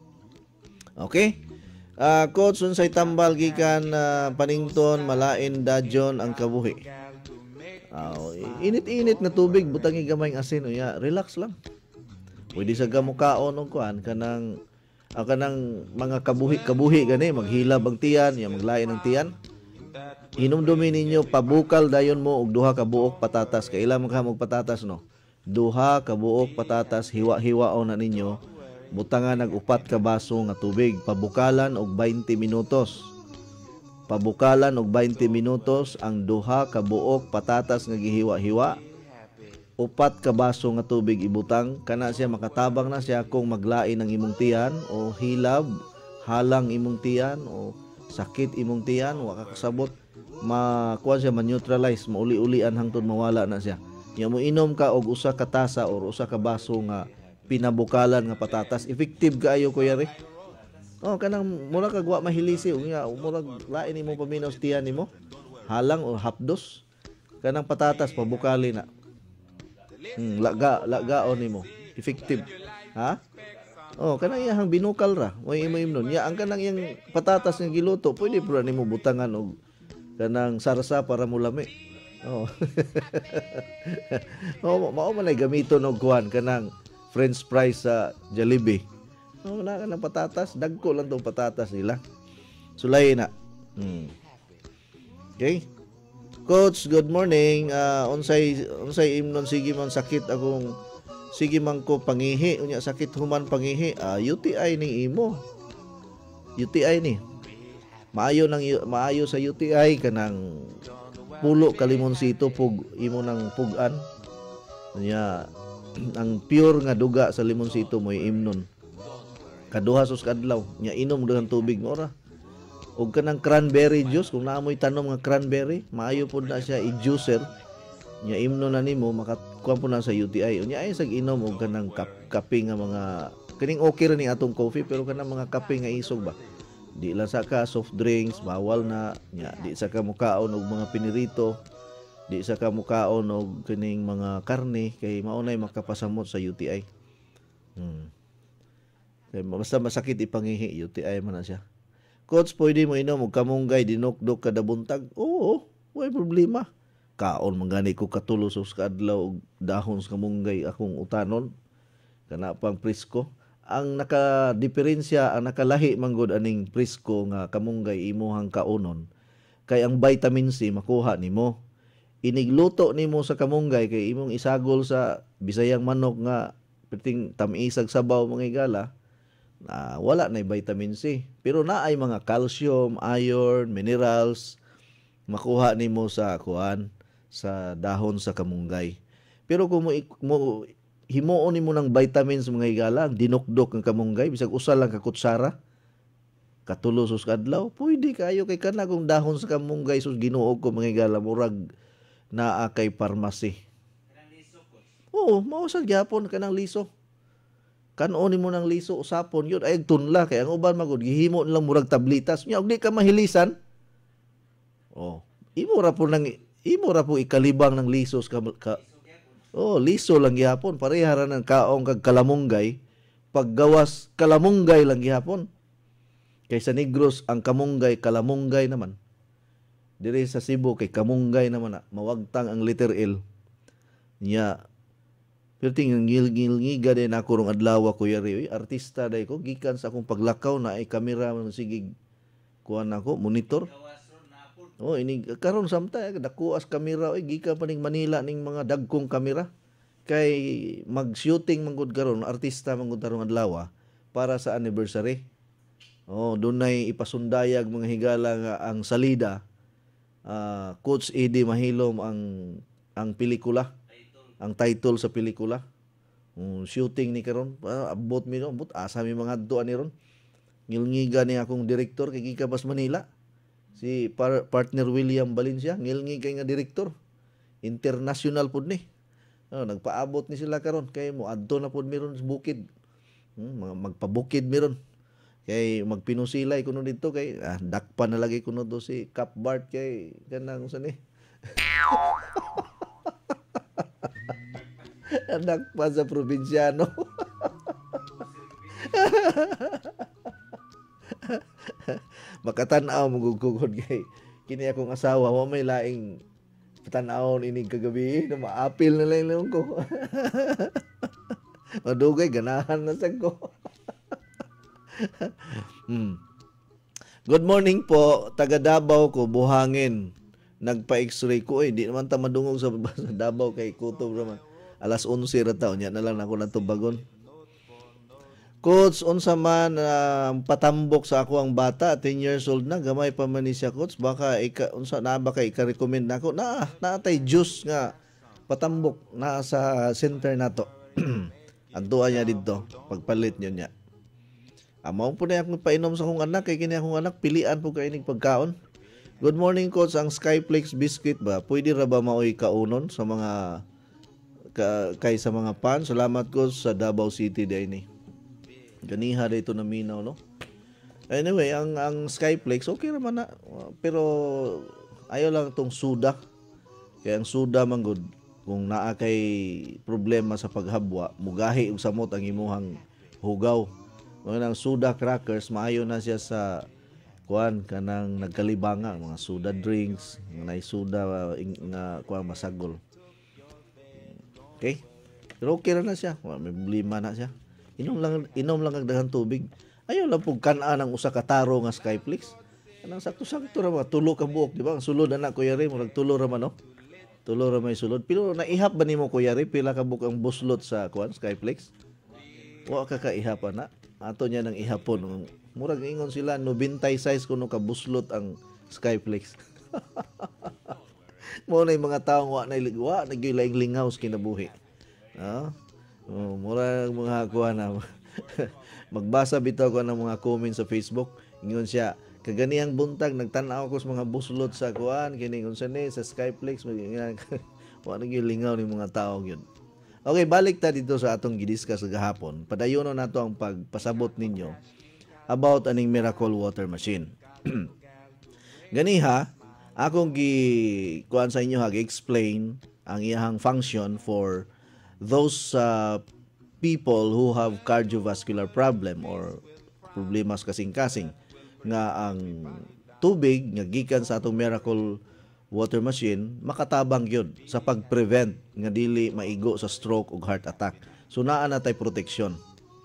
Okay? Uh, coach unsay tambal gikan uh, panington malain dadyon ang kabuhi. Uh, init-init na tubig butangi gamay ang asin uya, relax lang. Pwede sa gamukaon og kuan kanang ang kanang mga kabuhi-kabuhi gani maghilab ang tiyan, ya maglain ang tiyan. Hinumdumi ninyo pabukal dayon mo og duha ka buok patatas kay ila man ka og patatas no. Duha ka buok patatas hiwa-hiwaon na ninyo. Butangan nag upat ka baso nga tubig, pabukalan og twenty minutos. Pabukalan og twenty minutos ang duha ka buok patatas nga gihiwa-hiwa. Upat ka baso nga tubig ibutang kana siya makatabang na siya kung maglain ng imong tiyan o hilab halang imong tiyan o sakit imong tiyan wa ka kasabot makuha siya ma-neutralize mauli-ulian hangtod mawala na siya. Nya mo inom ka og usa ka tasa or usa ka baso nga pinabukalan nga patatas, effective kaayo kuya re. Oh, kanang mura kag wa mahilisi unya mura lain imong paminaw sa tiyan nimo halang o hapdos kanang patatas pabukali na. Hmm, laga lagaon nimo effective ha. Oh, kanang iyang binukal ra way imo imnon ya ang kanang iyang patatas nga giluto pwede pura nimo butangan og kanang sarsa para mulami. Oh. Oh, mao man ay gamiton og kuan kanang french fries sa Jollibee. Oh, na kanang patatas dagko lang tong patatas nila sulay na. Hmm. Okay. Coach, good morning. Uh, unsay unsay imnon sige man sakit akong sige man ko pangihi unya sakit human pangihi. Uh, U T I ning imo. U T I ni. Maayo nang maayo sa U T I kanang pulo ka limonsito pug imo nang pugan. Unya ang pure nga duga sa limonsito mo imnon. Kaduha sus kadlaw nya inom dengan tubig mo ra. Og kanang cranberry juice kung naamoy tanom nga cranberry maayo pud na siya i-juicer nya imno na nimo makakuha po na sa U T I unya ay sag inom og kanang kap kape nga mga kining okay ra ni atong coffee pero kanang mga kape nga isog ba di lang sa ka soft drinks bawal na nya di sa ka mukaon og mga pinirito di sa ka mukaon og kining mga karne kay maunay makapasamot sa U T I. Hmm. Kay basta masakit ipangihi U T I man na siya. Coach, pwede mo inom og kamunggay dinukdok kada buntag? Oo, way problema. Kaon mangani ko katulos sa kadlaw og dahon sa kamunggay akong utanon. Kana pang presko. ang nakadiferensya, ang nakalahi manggod aning prisko nga kamunggay imuhang kaunon kay ang vitamin C makuha nimo. Inigluto nimo sa kamunggay kay imong isagol sa Bisayang manok nga piting tamisag sabaw mga higala, na wala na vitamin C. Pero naay mga calcium, iron, minerals makuha nimo sa kuan sa dahon sa kamunggay. Pero kung mo, mo himuon nimo ng vitamins mga higala, dinukdok ng kamunggay bisag usa lang ka kutsara katulo sus kadlaw, pwede kayo kay kana kung dahon sa kamunggay sus ginuog ko mga higala murag naa kay pharmacy. Oo, mausag gyapon kanang liso. Kanon mo ng liso usapon yun ay tunla kay ang uban magud gihimo nilang murag tablitas nya og di ka mahilisan. Oh, imo ra po nang imo ra po ikalibang ng lisos ka, ka oh, liso lang gihapon pareha ra ng kaong kag kalamunggay paggawas kalamunggay lang gihapon. Kay sa Negros ang kamunggay kalamunggay naman. Diri sa Cebu kay kamunggay naman na mawagtang ang letter L. Nya pero tingin ngil-ngil-ngiga din ako rong adlaw ko yari. Artista day ko gikan sa akong paglakaw na ay kamera man sige kuan ako monitor. Oh, ini karon samtay dako as kamera oy gikan pa ning Manila ning mga dagkong kamera kay mag-shooting manggod karon artista manggod tarong adlaw para sa anniversary. Oh, dunay ipasundayag mga higala nga ang salida. Uh, Coach Eddie Mahilom ang ang pelikula, ang title sa pelikula. Um, shooting ni karon, uh, abot mi no, abot asa mi mga adto ani ron. Ngilngiga ni akong direktor kay gikabas Manila. Si par- partner William Valencia, ngilngig kay nga direktor. International pud ni. Oh, nagpaabot ni sila karon kay mo adto na pud mi ron sa bukid. Hmm, magpabukid mi ron. Kay magpinusilay kuno dito kay ah, dakpa na lagi kuno do si Cap Bart kay kanang usa ni. Dakpa sa probinsyano. Makatan-aw magugugod kay kini akong asawa wa may laing tan-aw ini kagabi na maapil na lang ko. Madugay ganahan na sad ko. hmm. Good morning po, taga Davao ko, buhangin. Nagpa-x-ray ko eh, di naman ta madungog sa, sa Davao kay kutob naman. Alas onse ra taon, yan na lang ako natubagon. Coach, unsa man uh, patambok sa ako ang bata, ten years old na, gamay pa man ni siya, coach. Baka ika, unsa na ba kay ika-recommend nako? Na, naatay juice nga patambok na sa center nato. Adtuan niya dito, pagpalit niyo niya. Amaw po na akong painom sa akong anak, kay kini akong anak, pilian po kayo ng pagkaon. Good morning, coach. Ang Skyflakes biscuit ba? Pwede ra ba maoy kaunon sa mga ka, kay sa mga pan? Salamat, coach, sa Davao City day ni. Ganiha dito na minaw, no? Anyway, ang ang Skyflakes, okay naman na. Pero ayaw lang itong suda. Kaya ang suda man good, kung naa kay problema sa paghabwa, mugahi og samot ang imuhang hugaw. Mga suda crackers, maayo na siya sa kuan kanang nagkalibanga, mga soda drinks, mga suda nga kuan masagol. Okay? Pero okay na siya. May problema na siya. Inom lang inom lang ang daghang tubig. Ayaw lang pug kan-an ang usa ka taro nga Skyflakes. Anang sakto-sakto ra ba tulo ka buok, di ba? Ang sulod na Kuya Ray, murag tulo ra man no. Tulo ra may sulod. Pero naihap ba nimo Kuya Ray pila ka buok ang buslot sa kuan Skyflakes? Wa ka kaihap na. Ato niya nang ihapon. Murag ingon sila ninety-size kuno ka buslot ang Skyflakes. Mo na mga tawo wa na wa nagilaing lingaw sa kinabuhi. Ah? Oh, murag mga kuha na. Magbasa bitaw ko ng mga comments sa Facebook. Ingon siya, kaganihang buntag nagtan-aw ko sa mga buslot sa kuan kini ingon sa ni sa Skyflakes wa nagilingaw ni mga tawo gyud. Okay, balik ta dito sa atong gidiscuss gahapon. Padayonon nato ang pagpasabot ninyo about aning miracle water machine. Ganiha, akong gi kuan sa inyo hag-explain ang iyang function for those uh, people who have cardiovascular problem or problemas kasing-kasing nga ang tubig nga gikan sa atong miracle water machine makatabang gyud sa pag-prevent nga dili maigo sa stroke ug heart attack. So naa na tay protection.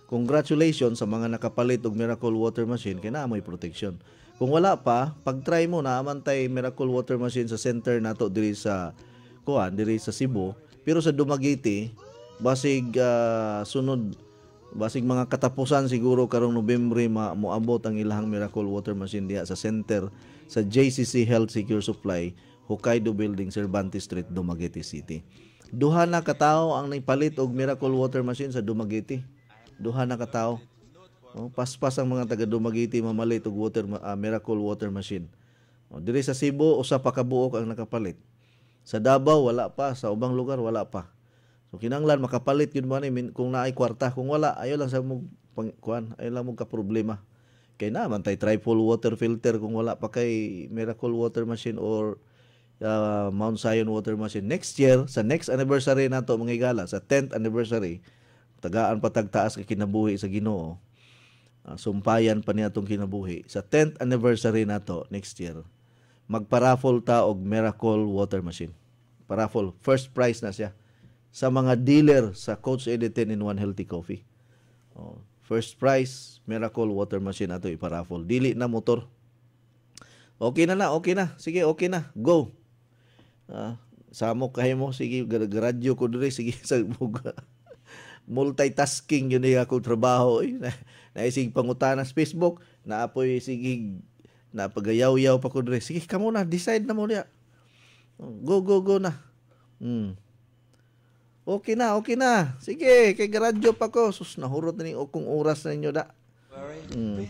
congratulations sa mga nakapalit og Miracle Water Machine kay naa mo'y protection. Kung wala pa, pag-try mo na amantay Miracle Water Machine sa center nato diri sa kuan, diri sa Cebu, pero sa Dumaguete basig uh, sunod basig mga katapusan siguro karong Nobyembre ma moabot ang ilahang Miracle Water Machine diha sa center sa J C C Health Secure Supply, Hokkaido Building, Cervantes Street, Dumaguete City. Duha na katawo ang naipalit og Miracle Water Machine sa Dumaguete. Duha na katawo. Oh, paspas ang mga taga Dumaguete mamalit og water uh, Miracle Water Machine. Oh, diri sa Cebu usa pa ka buok ang nakapalit. Sa Davao wala pa, sa ubang lugar wala pa. So kinahanglan makapalit yun man eh, kung naay kwarta, kung wala ayo lang sa mo kuan, ayo lang mo ka problema. Kay na man tay triple water filter kung wala pa kay Miracle Water Machine or uh, Mount Zion Water Machine. Next year, sa next anniversary nato mga igala, sa tenth anniversary, tagaan pa tagtaas kay kinabuhi sa Ginoo. Uh, sumpayan pa niya itong kinabuhi. Sa tenth anniversary nato next year, magparaffle ta og Miracle Water Machine. Paraffle, first prize na siya sa mga dealer sa Coach Editin in One Healthy Coffee. Oh, first prize, Miracle Water Machine ato iparaffle. Dili na motor. Okay na na, okay na. Sige, okay na. Go. Uh, samok kayo mo. Sige, radyo ko diri. Sige, sa multitasking yun yung akong trabaho. Eh. Naisig pangutanan sa Facebook. Naapoy, sige, napagayaw-yaw pa ko diri. Sige, ka muna. Decide na mo niya. Go, go, go na. Hmm. Okay na, okay na. Sige, kay garadyo pa ko. Sus, nahurot na niyo kung oras na ninyo da. Hmm.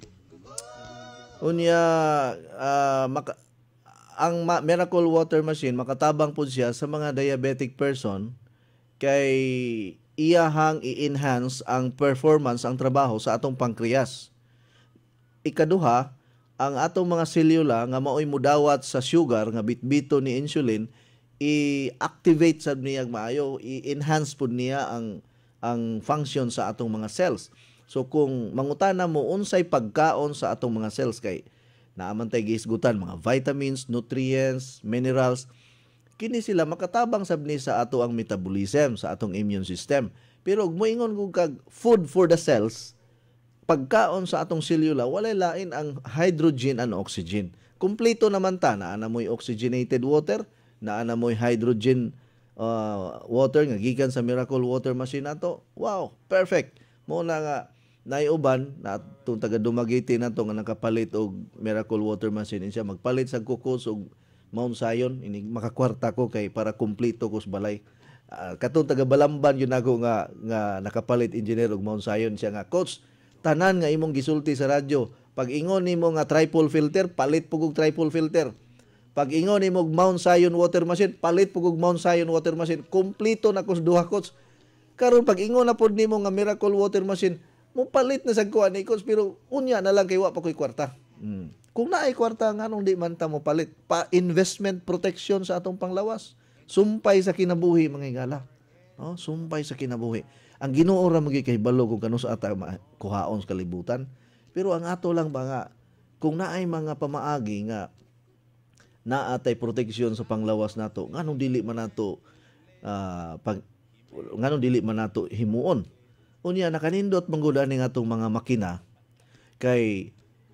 Unya, uh, maka, ang ma- Miracle Water Machine, makatabang po siya sa mga diabetic person kay iyahang i-enhance ang performance, ang trabaho sa atong pancreas. Ikaduha, ang atong mga selula nga mao'y mudawat sa sugar, nga bitbito ni insulin, i-activate sa niya maayo, i-enhance po niya ang ang function sa atong mga cells. So kung mangutana mo unsay pagkaon sa atong mga cells kay naaman tay giisgutan mga vitamins, nutrients, minerals, kini sila makatabang sabni sa ato ang metabolism, sa atong immune system. Pero ug moingon kung kag food for the cells, pagkaon sa atong selula walay lain ang hydrogen and oxygen. Kumpleto naman ta, naa na mo'y oxygenated water, naa na mo'y hydrogen uh, water nga gikan sa Miracle Water Machine nato. Wow, perfect. Mo na nga naiuban na itong taga Dumaguete na ito nga nakapalit og Miracle Water Machine. Siya magpalit sa kukos og Mount Zion. Ini makakwarta ko kay para kumpleto ko sa balay. Uh, katong taga Balamban yun ako nga, nga nakapalit engineer og Mount Zion. Siya nga, Coach, tanan nga imong gisulti sa radyo. Pag ingon nimo nga triple filter, palit pug og triple filter. Pag ingon nimo og Mount Zion Water Machine, palit pug og Mount Zion Water Machine. Kumpleto na kus duha, Coach. Karon pag ingon na pod nimo nga Miracle Water Machine, mo palit na sa kuan ni Coach, pero unya na lang kay wa pa ko'y kwarta. Hmm. Kung naay kwarta nganong di man ta mo palit, pa investment protection sa atong panglawas. Sumpay sa kinabuhi mga higala. No, sumpay sa kinabuhi. Ang Ginoo ra magi kay balo kung kano sa ata kuhaon sa kalibutan. Pero ang ato lang ba nga kung naay mga pamaagi nga naatay proteksyon sa panglawas nato, nganong dili man nato uh, pag nganong dili man nato himuon. Unya nakanindot mangguda ning atong mga makina kay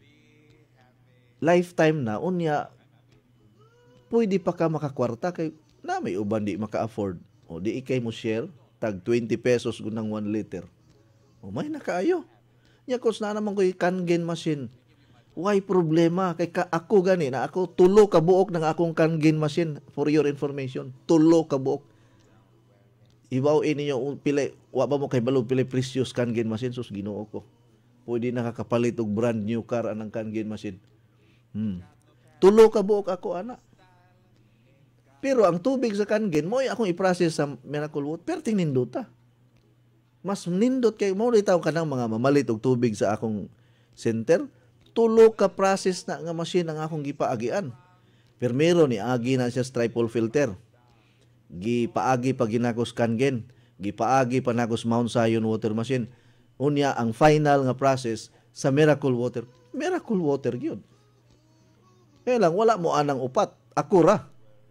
lifetime na unya pwede pa ka makakwarta kay na may uban di maka-afford o di ikay mo share tag twenty pesos gunang one liter o may nakaayo nya Coach na naman ko'y Kangen machine. Why problema kay ka, ako gani na ako tulo ka buok ng akong Kangen machine for your information, tulo ka buok. Ibaw ininyo pila wa ba mo kay balo pila precious Kangen machine sus Ginoo ko. Pwede nakakapalit og brand new car anang Kangen machine. Hmm. Tulo ka buok ako ana. Pero ang tubig sa Kangen mo ay akong i-process sa Miracle Water, perting ninduta. Mas nindot kay mo ditaw kanang mga mamalit og tubig sa akong center. Tulo ka process na nga machine ang akong gipaagian. Permero ni agi na siya triple filter. Gipaagi pa ginagos Kangen, gipaagi pa nagos Mount Zion Water Machine. Unya ang final nga process sa Miracle Water. Miracle Water gyud. Kaya lang wala mo anang upat. Ako ra.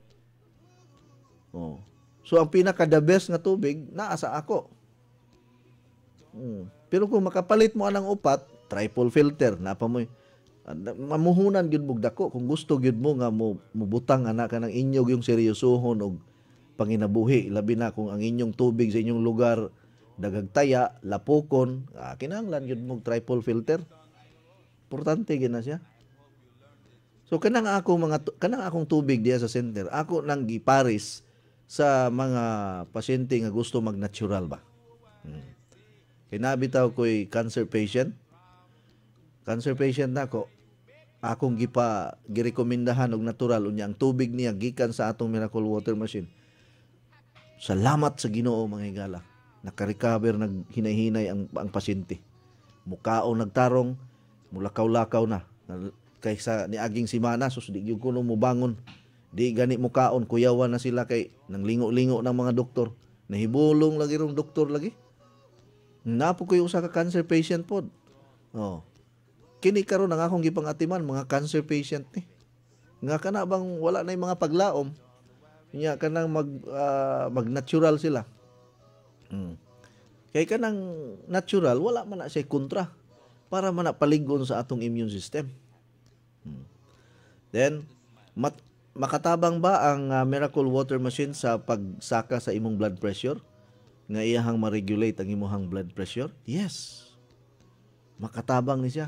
Oh. So ang pinaka the best nga tubig naa sa ako. Hmm. Pero kung makapalit mo anang upat, triple filter, napa mo mamuhunan gyud mo dako kung gusto gyud mo nga mo mubutang anak ka ng inyog yung seryosohon og panginabuhi, labi na kung ang inyong tubig sa inyong lugar dagagtaya, lapokon, ah, kinahanglan gyud mo triple filter. Importante gyud na siya. So kanang ako mga kanang akong tubig diya sa center, ako nang giparis sa mga pasyente nga gusto mag-natural ba. Hmm. Kinabitaw ko'y cancer patient. Cancer patient nako. Akong gipa girekomendahan og natural unya ang tubig niya gikan sa atong miracle water machine. Salamat sa Ginoo mga higala. Naka-recover, naghinay-hinay ang ang pasyente. Mukaon nagtarong, mulakaw-lakaw na. Kaysa ni aging simana sus di gyud kuno mo bangon. Di gani mukaon, kuyawan na sila kay nang lingo-lingo ng mga doktor. Nahibulong lagi rong doktor lagi. Napo koy usa ka cancer patient pod. Oh. Kini karon ang akong gipangatiman mga cancer patient ni. Nga kana bang wala na yung mga paglaom. Nya kanang mag uh, mag-natural sila. Hmm. Kay kanang natural wala man na siya kontra para man na paligon sa atong immune system. Hmm. Then mat makatabang ba ang uh, miracle water machine sa pagsaka sa imong blood pressure? Nga iyahang ma-regulate ang imong blood pressure? Yes. Makatabang ni siya.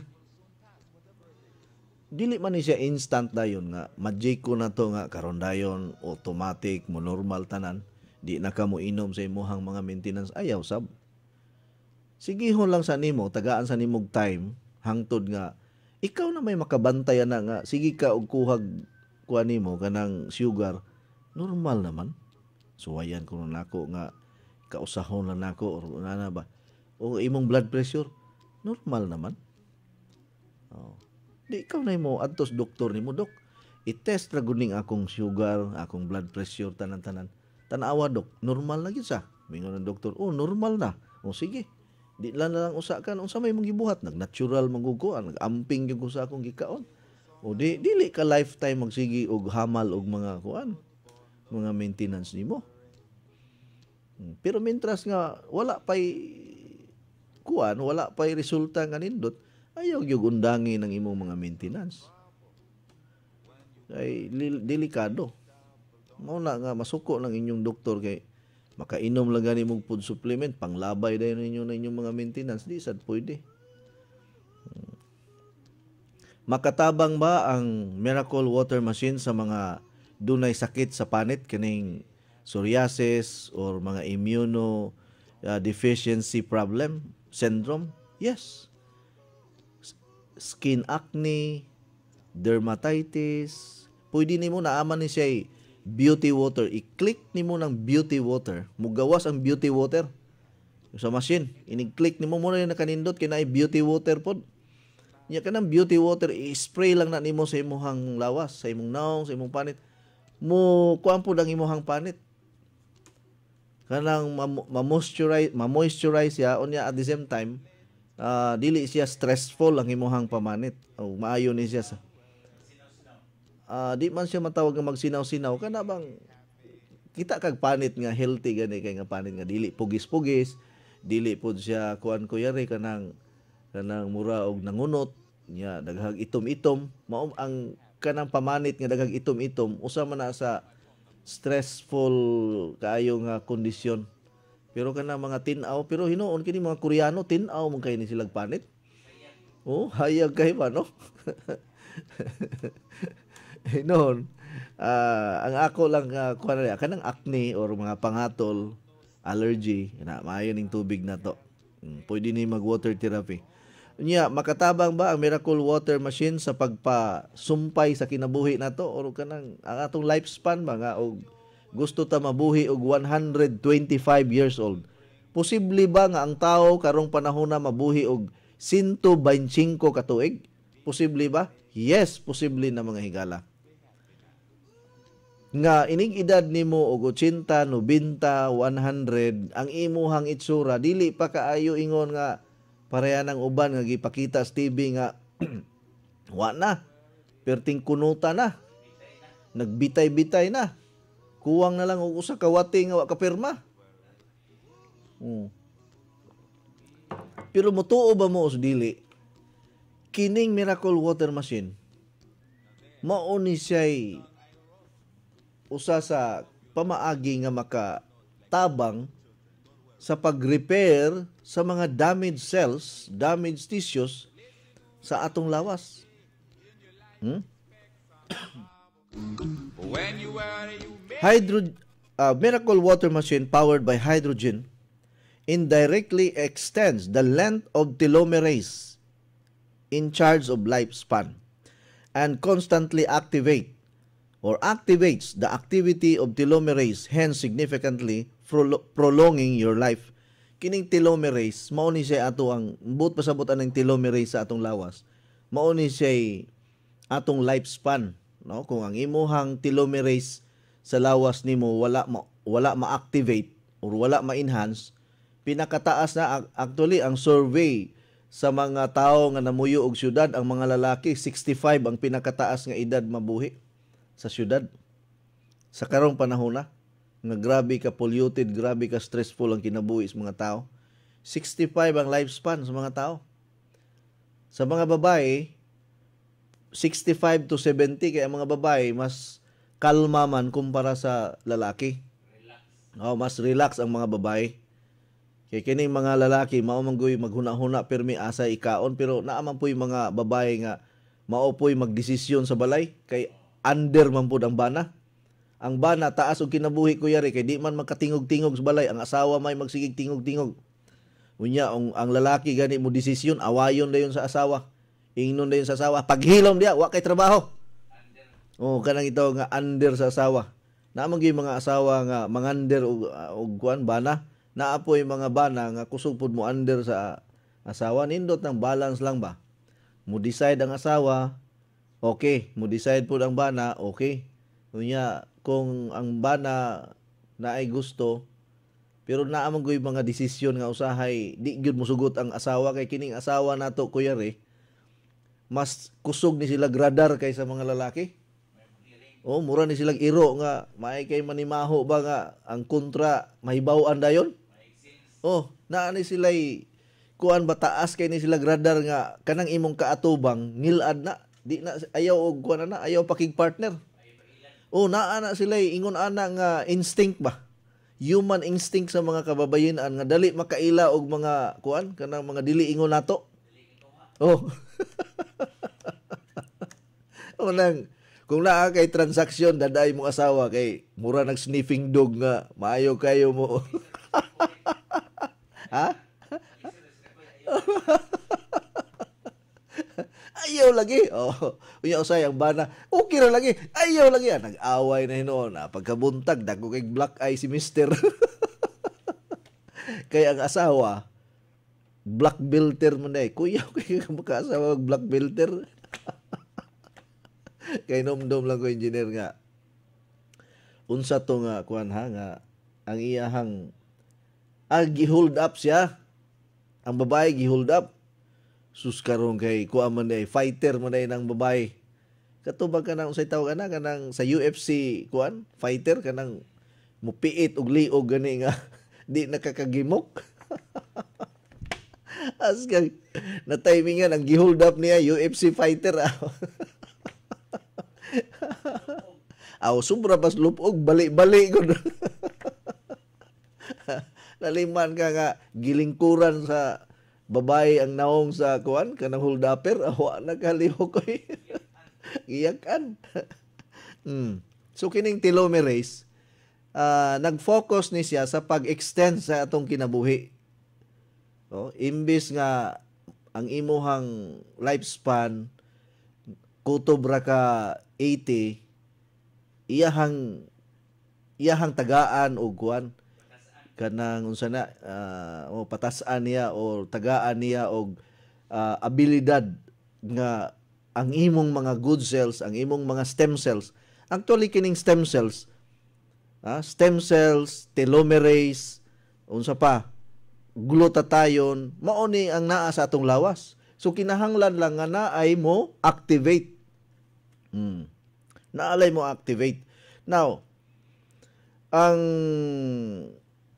Dili man ni siya instant dayon nga magic ko na to nga karon dayon automatic mo normal tanan. Di na ka mo inom sa imong mga maintenance ayaw sab. Sigihon lang sa nimo, tagaan sa nimog time hangtod nga ikaw na may makabantay na nga sige ka og kuhag kuan nimo kanang sugar normal naman. Suwayan ko na nako nga kausahon lang nako or ana ba. O imong blood pressure normal naman. Oh. Di ikaw na mo adtos doktor nimo, dok. I-test ra guning akong sugar, akong blood pressure tanan-tanan. Tanawa dok, normal na gyud sa. Mingon ng doktor, oh normal na. O sige. Di lang na lang usa kan unsa may mong gibuhat, nag-natural mangukuan, nag-amping gyud ko sa akong gikaon. O di dili ka lifetime magsigi og hamal og mga kuan, mga maintenance nimo. Pero mientras nga wala pay kuan, wala pay resulta nga nindot, ayaw gyud undangi ng imong mga maintenance. Ay delikado. Mao na nga masuko ng inyong doktor kay makainom lang gani mong food supplement, panglabay dayon ninyo na inyong mga maintenance, di sad pwede. Makatabang ba ang miracle water machine sa mga dunay sakit sa panit kining psoriasis or mga immuno uh, deficiency problem syndrome? Yes. Skin acne, dermatitis, pwede nimo naaman ni siya beauty water. I-click nimo ng beauty water. Mugawas ang beauty water sa machine. Ini-click nimo muna yung nakanindot kinay beauty water pod. Nya kanang beauty water i-spray lang na nimo sa imong lawas, sa imong naong, sa imong panit. Mo kuan pod ang imong panit. Kanang ma-moisturize, ma-moisturize ya unya at the same time uh, dili siya stressful ang imong pamanit. O maayo ni siya sa uh, di man siya matawag nga magsinaw-sinaw kana bang kita kag panit nga healthy gani kay nga panit nga dili pugis-pugis, dili pod siya kuan ko yari kanang kanang mura og nangunot nya daghang itom-itom mao ang kanang pamanit nga daghang itom-itom usa man na sa stressful kaayo nga kondisyon. Pero kana mga tin-aw, pero hinuon kini mga Koreano tin-aw man kay ni silang panit. Oh, hayag kay ba no? Hinuon uh, ang ako lang uh, kuan na kanang acne or mga pangatol, allergy, na maayo ning tubig na to. Hmm, pwede ni mag water therapy. Nya makatabang ba ang miracle water machine sa pagpasumpay sa kinabuhi nato or kanang ang atong lifespan ba nga og gusto ta mabuhi og one hundred twenty-five years old? Posible ba nga ang tao karong panahon na mabuhi og one hundred twenty-five ka tuig? Posible ba? Yes, posible na mga higala. Nga ining edad nimo og eighty, ninety, one hundred ang imuhang itsura dili pa kaayo ingon nga pareha ng uban nga gipakita sa T V nga wa na, perting kunuta na, nagbitay-bitay na, kuwang na lang og usa ka wati nga wa kapirma. Hmm. Pero mutuo ba mo os dili? Kining miracle water machine mao ni siya'y usa sa pamaagi nga makatabang sa pag-repair sa mga damaged cells, damaged tissues sa atong lawas. Hmm? Hydro, uh, miracle water machine powered by hydrogen indirectly extends the length of telomerase in charge of lifespan and constantly activate or activates the activity of telomerase, hence significantly prolo- prolonging your life. Kining telomerase, mao ni siya ato ang but pasabutan ng telomerase sa atong lawas. Mao ni siya atong lifespan, no? Kung ang imuhang telomerase sa lawas nimo wala ma, wala ma-activate or wala ma-enhance, pinakataas na actually ang survey sa mga tao nga namuyo og syudad, ang mga lalaki sixty-five ang pinakataas nga edad mabuhi sa syudad. Sa karong panahon na nga grabe ka polluted, grabe ka stressful ang kinabuhi sa mga tao. sixty-five ang lifespan sa mga tao. Sa mga babae, sixty-five to seventy, kaya mga babae mas kalma man kumpara sa lalaki. Oh, mas relax ang mga babae. Kaya kining mga lalaki mao man goy maghuna-huna permi asa ikaon, pero naaman po yung mga babae nga mao po'y magdesisyon sa balay kay under man pud ang bana. Ang bana taas og kinabuhi ko yari kay di man makatingog-tingog sa balay, ang asawa may magsigig tingog-tingog. Unya ang, ang lalaki gani mo desisyon, awayon dayon sa asawa. Ingnon dayon sa asawa, paghilom diya wa kay trabaho. Oh, kanang ito nga under sa asawa. Naamang gyud mga asawa nga mangander og og kuan bana. Naapoy mga bana nga kusog pud mo under sa asawa, nindot ng balance lang ba. Mo decide ang asawa, okay. Mo decide pud ang bana, okay. Unya kung ang bana na ay gusto, pero naamang gyud mga desisyon nga usahay di gyud mosugot ang asawa, kay kining asawa nato kuyari mas kusog ni sila gradar kaysa mga lalaki. Oh, mura ni silang iro nga may kay manimaho ba nga ang kontra mahibaw-an dayon. Oh, naa ni sila'y kuan ba taas kay ni sila gradar nga kanang imong kaatubang ngilad na di na ayaw og kuan na ayaw pakig partner. Oh, naa na sila'y ingon ana nga instinct ba, human instinct sa mga kababayen-an nga dali makaila og mga kuan kanang mga dili ingon nato. Oh. Oh nang kung naa kay transaksyon daday mong asawa kay mura nag sniffing dog nga maayo kayo mo. Ha? Ayaw lagi. Oh, unya usay ang bana. Okay ra lagi. Ayaw lagi. Ah, nag-away na hinoon. Ah, pagkabuntag dako kay black eye si mister. Kay ang asawa black belter man day. Kuya kay maka-asawa black belter. Kay nomdom lang ko engineer nga. Unsa to nga kuan ha nga ang iyahang ah, gi-hold up siya. Ang babae gi-hold up. Sus karon kay kuha man day fighter man day ng babae. Katubag ka nang unsay tawag ana kanang sa U F C kuan fighter kanang mupiit og liog gani nga di nakakagimok. As kay na timingan ang gi-hold up niya U F C fighter. Aw sobra pas lupog bali-bali gud. Naliman ka nga gilingkuran sa babae ang naong sa kuan kanang hold upper, awa na kalihok ko. Iyakan. mm. So kining telomerase uh, nag-focus ni siya sa pag-extend sa atong kinabuhi. Oh, imbis nga ang imuhang lifespan kutob ra ka eighty, iyahang iyahang tagaan og kuan kanang unsa na uh, o patas-an niya o tagaan niya og uh, abilidad nga ang imong mga good cells, ang imong mga stem cells. Actually kining stem cells, ah, stem cells, telomerase, unsa pa, glutathione, mao ni ang naa sa atong lawas. So kinahanglan lang nga naay mo activate. Hmm. Naalay mo activate. Now, ang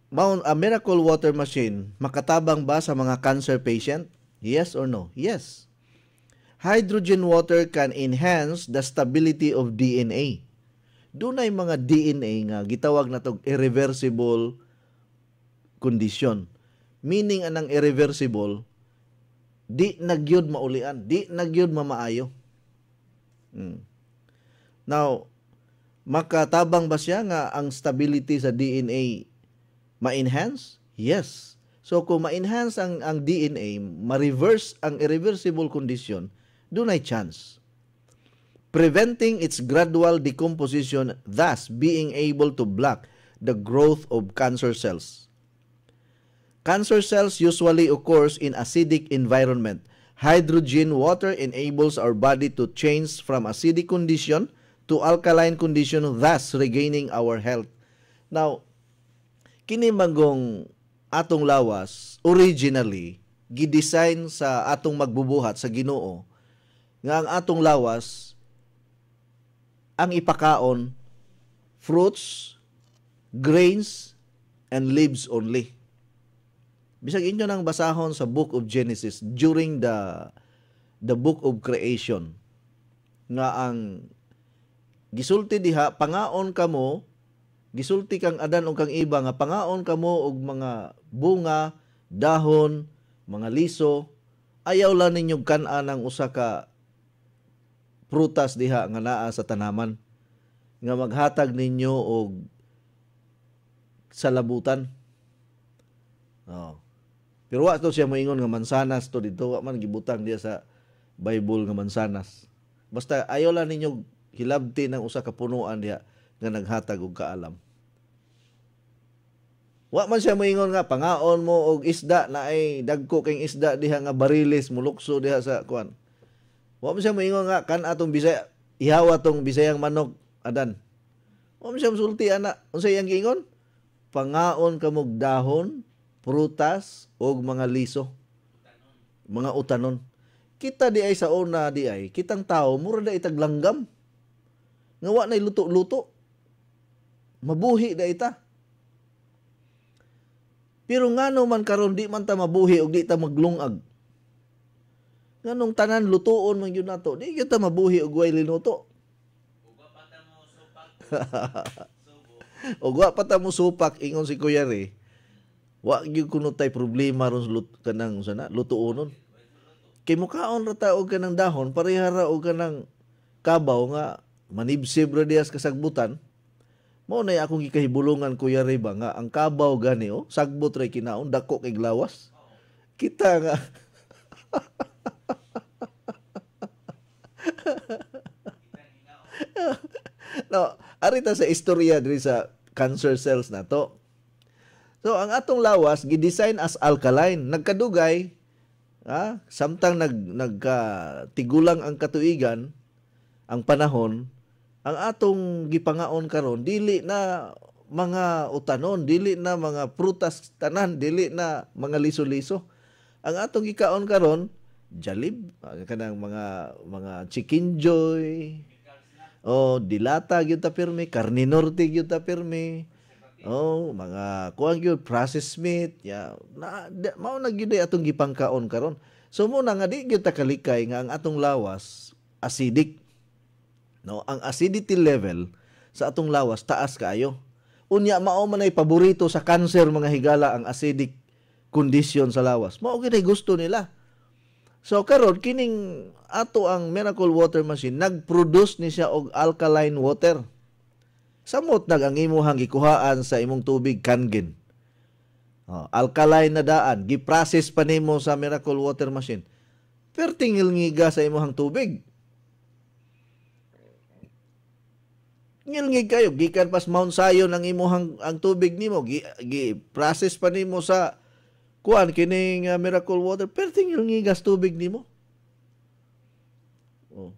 Mount a miracle water machine makatabang ba sa mga cancer patient? Yes or no? Yes. Hydrogen water can enhance the stability of D N A. Dunay mga D N A nga gitawag na tog irreversible condition. Meaning anang irreversible, di nagyud maulian, di nagyud mamaayo. Hmm. Now, makatabang ba siya nga ang stability sa D N A ma-enhance? Yes. So kung ma-enhance ang, ang D N A, ma-reverse ang irreversible condition, dunay chance. Preventing its gradual decomposition, thus being able to block the growth of cancer cells. Cancer cells usually occurs in acidic environment. Hydrogen water enables our body to change from acidic condition to alkaline condition, thus regaining our health. Now, kini magong atong lawas originally gidesign sa atong magbubuhat sa Ginoo nga ang atong lawas ang ipakaon fruits, grains, and leaves only. Bisag inyo nang basahon sa Book of Genesis during the the Book of Creation nga ang gisulti diha pangaon kamo, gisulti kang Adan o kang iba nga pangaon kamo og mga bunga, dahon, mga liso, ayaw lang ninyong kan-an ang usa ka prutas diha nga naa sa tanaman nga maghatag ninyo og salabutan. Oh. Pero wa to siya moingon nga mansanas to dito, wa man gibutang diya sa Bible nga mansanas. Basta ayaw lang ninyo hilabti ng usa ka punuan diha nga naghatag og kaalam. Wa man siya moingon nga pangaon mo og isda na ay dagko kay isda diha nga bariles mulukso diha sa kuan. Wa man siya moingon nga kan atong Bisaya ihawa tong Bisayang manok Adan. Wa man siya mosulti ana. Unsay iyang giingon? Pangaon kamog dahon, prutas og mga liso. Mga utanon. Kita di ay sa una di ay kitang tao mura da itag langgam. Nga wa nay luto-luto. Mabuhi da ita. Pero ngano man karon di man ta mabuhi og di ta maglungag. Nganong tanan lutuon man gyud nato, di gyud ta mabuhi og way linuto. Ugwa pa ta mo supak. Ugwa pa ta mo supak ingon si Kuya Ray. Wa gyud kuno tay problema ron lut kanang sana lutuonon. Kay mukaon ra ta og kanang dahon parehara og kanang kabaw nga manibsib ra dias kasagbutan. Mao na akong gikahibulungan Kuya Ray ba nga ang kabaw gani oh sagbot ray kinaon dako kay glawas. Kita nga no, arita sa istorya diri sa cancer cells na to. So ang atong lawas gidesign as alkaline, nagkadugay ah samtang nag nagtigulang ang katuigan, ang panahon, ang atong gipangaon karon dili na mga utanon, dili na mga prutas tanan, dili na mga liso-liso. Ang atong gikaon karon jalib, kanang mga mga chicken joy, oh dilata gyud ta pirmi, carne norte gyud ta pirmi, oh mga kuan gyud processed meat, ya na mao na gyud atong gipangkaon karon. So mo na nga di gyud ta kalikay nga ang atong lawas acidic. No, ang acidity level sa atong lawas taas kaayo. Unya mao man ay paborito sa cancer mga higala ang acidic condition sa lawas. Mao gyud gusto nila. So karon kining ato ang miracle water machine nag-produce ni siya og alkaline water. Samot nag ang imuhang gikuhaan sa imong tubig kangen. Oh, alkaline na daan, gi-process pa nimo sa miracle water machine. Pertingil ngiga sa imuhang tubig. Ngilngig kayo, gikan pas Mount Zion ang imuhang ang tubig nimo, gi, gi process pa nimo sa kuan kining uh, miracle water, perting ngilngigas tubig nimo. Oh.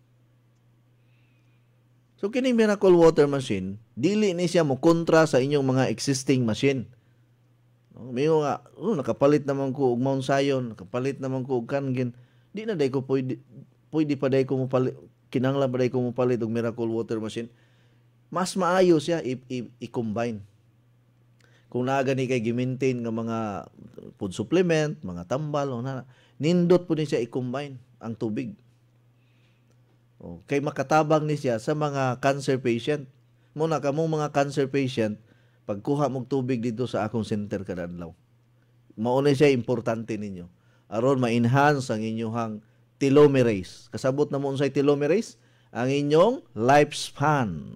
So kining miracle water machine, dili ni siya mo kontra sa inyong mga existing machine. No, mayo nga, oh, nakapalit naman ko og Mount Zion, nakapalit naman ko og Kangen. Di na day ko pwede pwede pa day ko mo palit, kinahanglan pa day ko mo palit og miracle water machine. Mas maayo siya i-combine. kung naagani kay gi-maintain nga mga food supplement, mga tambal o na, nindot po ni siya i-combine ang tubig. O, kay makatabang ni siya sa mga cancer patient. Muna kamong mga cancer patient, pagkuha mong tubig dito sa akong center kada adlaw. Mauna siya importante ninyo. Aron ma-enhance ang inyong telomerase. Kasabot na mo unsay telomerase? Ang inyong lifespan.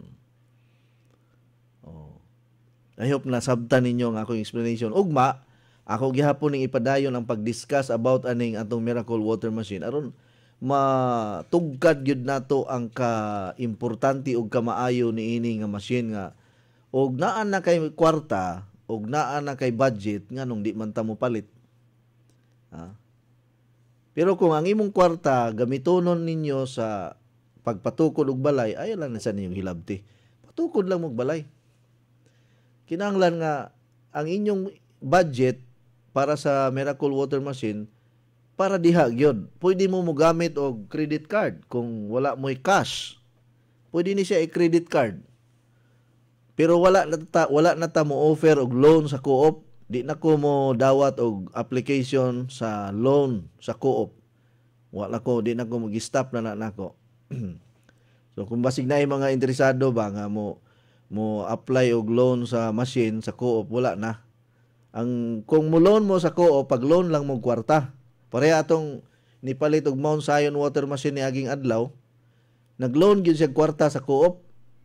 Oh. I hope na sabtan ninyo ang akong explanation. Ugma, ako gihapon ning ipadayon ang pag-discuss about aning atong miracle water machine aron matugkad gyud nato ang ka-importante ug kamaayo niini nga machine nga og naa na kay kwarta og naa na kay budget nganong di man ta mo palit. Ha? Pero kung ang imong kwarta gamitonon ninyo sa pagpatukod og balay, ay lang na sa ninyong hilabti. Patukod lang og balay. Kinahanglan nga ang inyong budget para sa miracle water machine para diha gyud. Pwede mo mo gamit og credit card kung wala mo'y cash. Pwede ni siya i-credit card. Pero wala na ta, wala na ta mo offer og loan sa co-op. Di na ko mo dawat og application sa loan sa co-op. Wala ko, di na ko mag-stop na na nako. So kung basig na yung mga interesado ba nga mo mo apply og loan sa machine sa co-op, wala na. Ang kung mo loan mo sa co-op, pag loan lang mo kwarta. Pareha atong nipalit og Mount Zion water machine ni aging adlaw, nag-loan gyud siya kwarta sa co-op.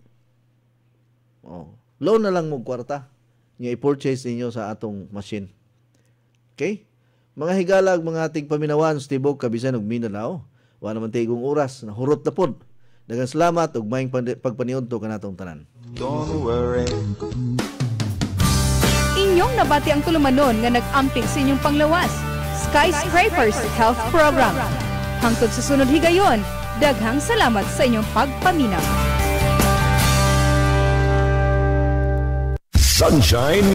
Oh, loan na lang mo kwarta nga i-purchase ninyo sa atong machine. Okay? Mga higalag, mga ating paminawan, Tibok, Kabisan ug Mindanao. Wa naman tigong oras na hurot na pod. Daghang salamat ug maayong pagpaniudto kanatong tanan. Don't worry. Inyong nabati ang tulumanon nga nag-amping sa inyong panglawas. Skyscrapers Health Program. Hangtod sa sunod higayon, daghang salamat sa inyong pagpaminaw. Sunshine